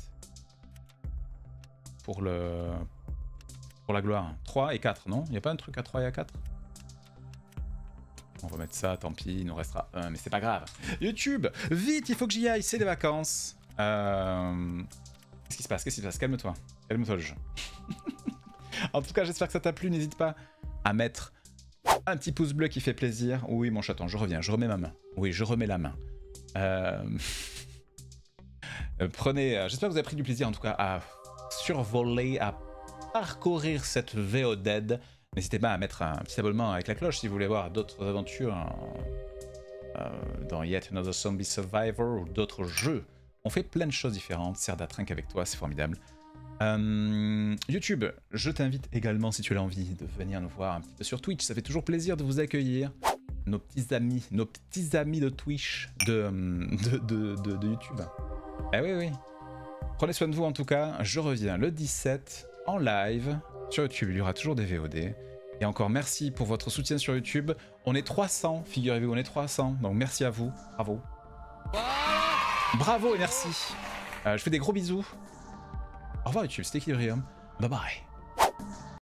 Pour le... Pour la gloire. trois et quatre, non? Il n'y a pas un truc à trois et à quatre? On va mettre ça, tant pis, il nous restera un, mais c'est pas grave. YouTube, vite, il faut que j'y aille, c'est les vacances. Euh... Qu'est-ce qui se passe? Qu'est-ce qui se passe? Calme-toi. Calme-toi le jeu. En tout cas, j'espère que ça t'a plu. N'hésite pas à mettre un petit pouce bleu qui fait plaisir. Oui, mon chaton, je reviens, je remets ma main. Oui, je remets la main. Euh... Prenez... J'espère que vous avez pris du plaisir, en tout cas, à survoler, à parcourir cette V O D. N'hésitez pas à mettre un petit abonnement avec la cloche si vous voulez voir d'autres aventures euh, dans Yet Another Zombie Survivor ou d'autres jeux. On fait plein de choses différentes. Serda Trink avec toi, c'est formidable. Euh, YouTube, je t'invite également si tu as envie de venir nous voir un petit peu sur Twitch. Ça fait toujours plaisir de vous accueillir. Nos petits amis, nos petits amis de Twitch, de, de, de, de, de YouTube. Eh oui, oui. Prenez soin de vous en tout cas. Je reviens le dix-sept en live. Sur YouTube, il y aura toujours des V O D. Et encore merci pour votre soutien sur YouTube. On est trois cents, figurez-vous, on est trois cents. Donc merci à vous. Bravo. Bravo et merci. Euh, je fais des gros bisous. Au revoir YouTube, c'était Equilibrium. Bye bye.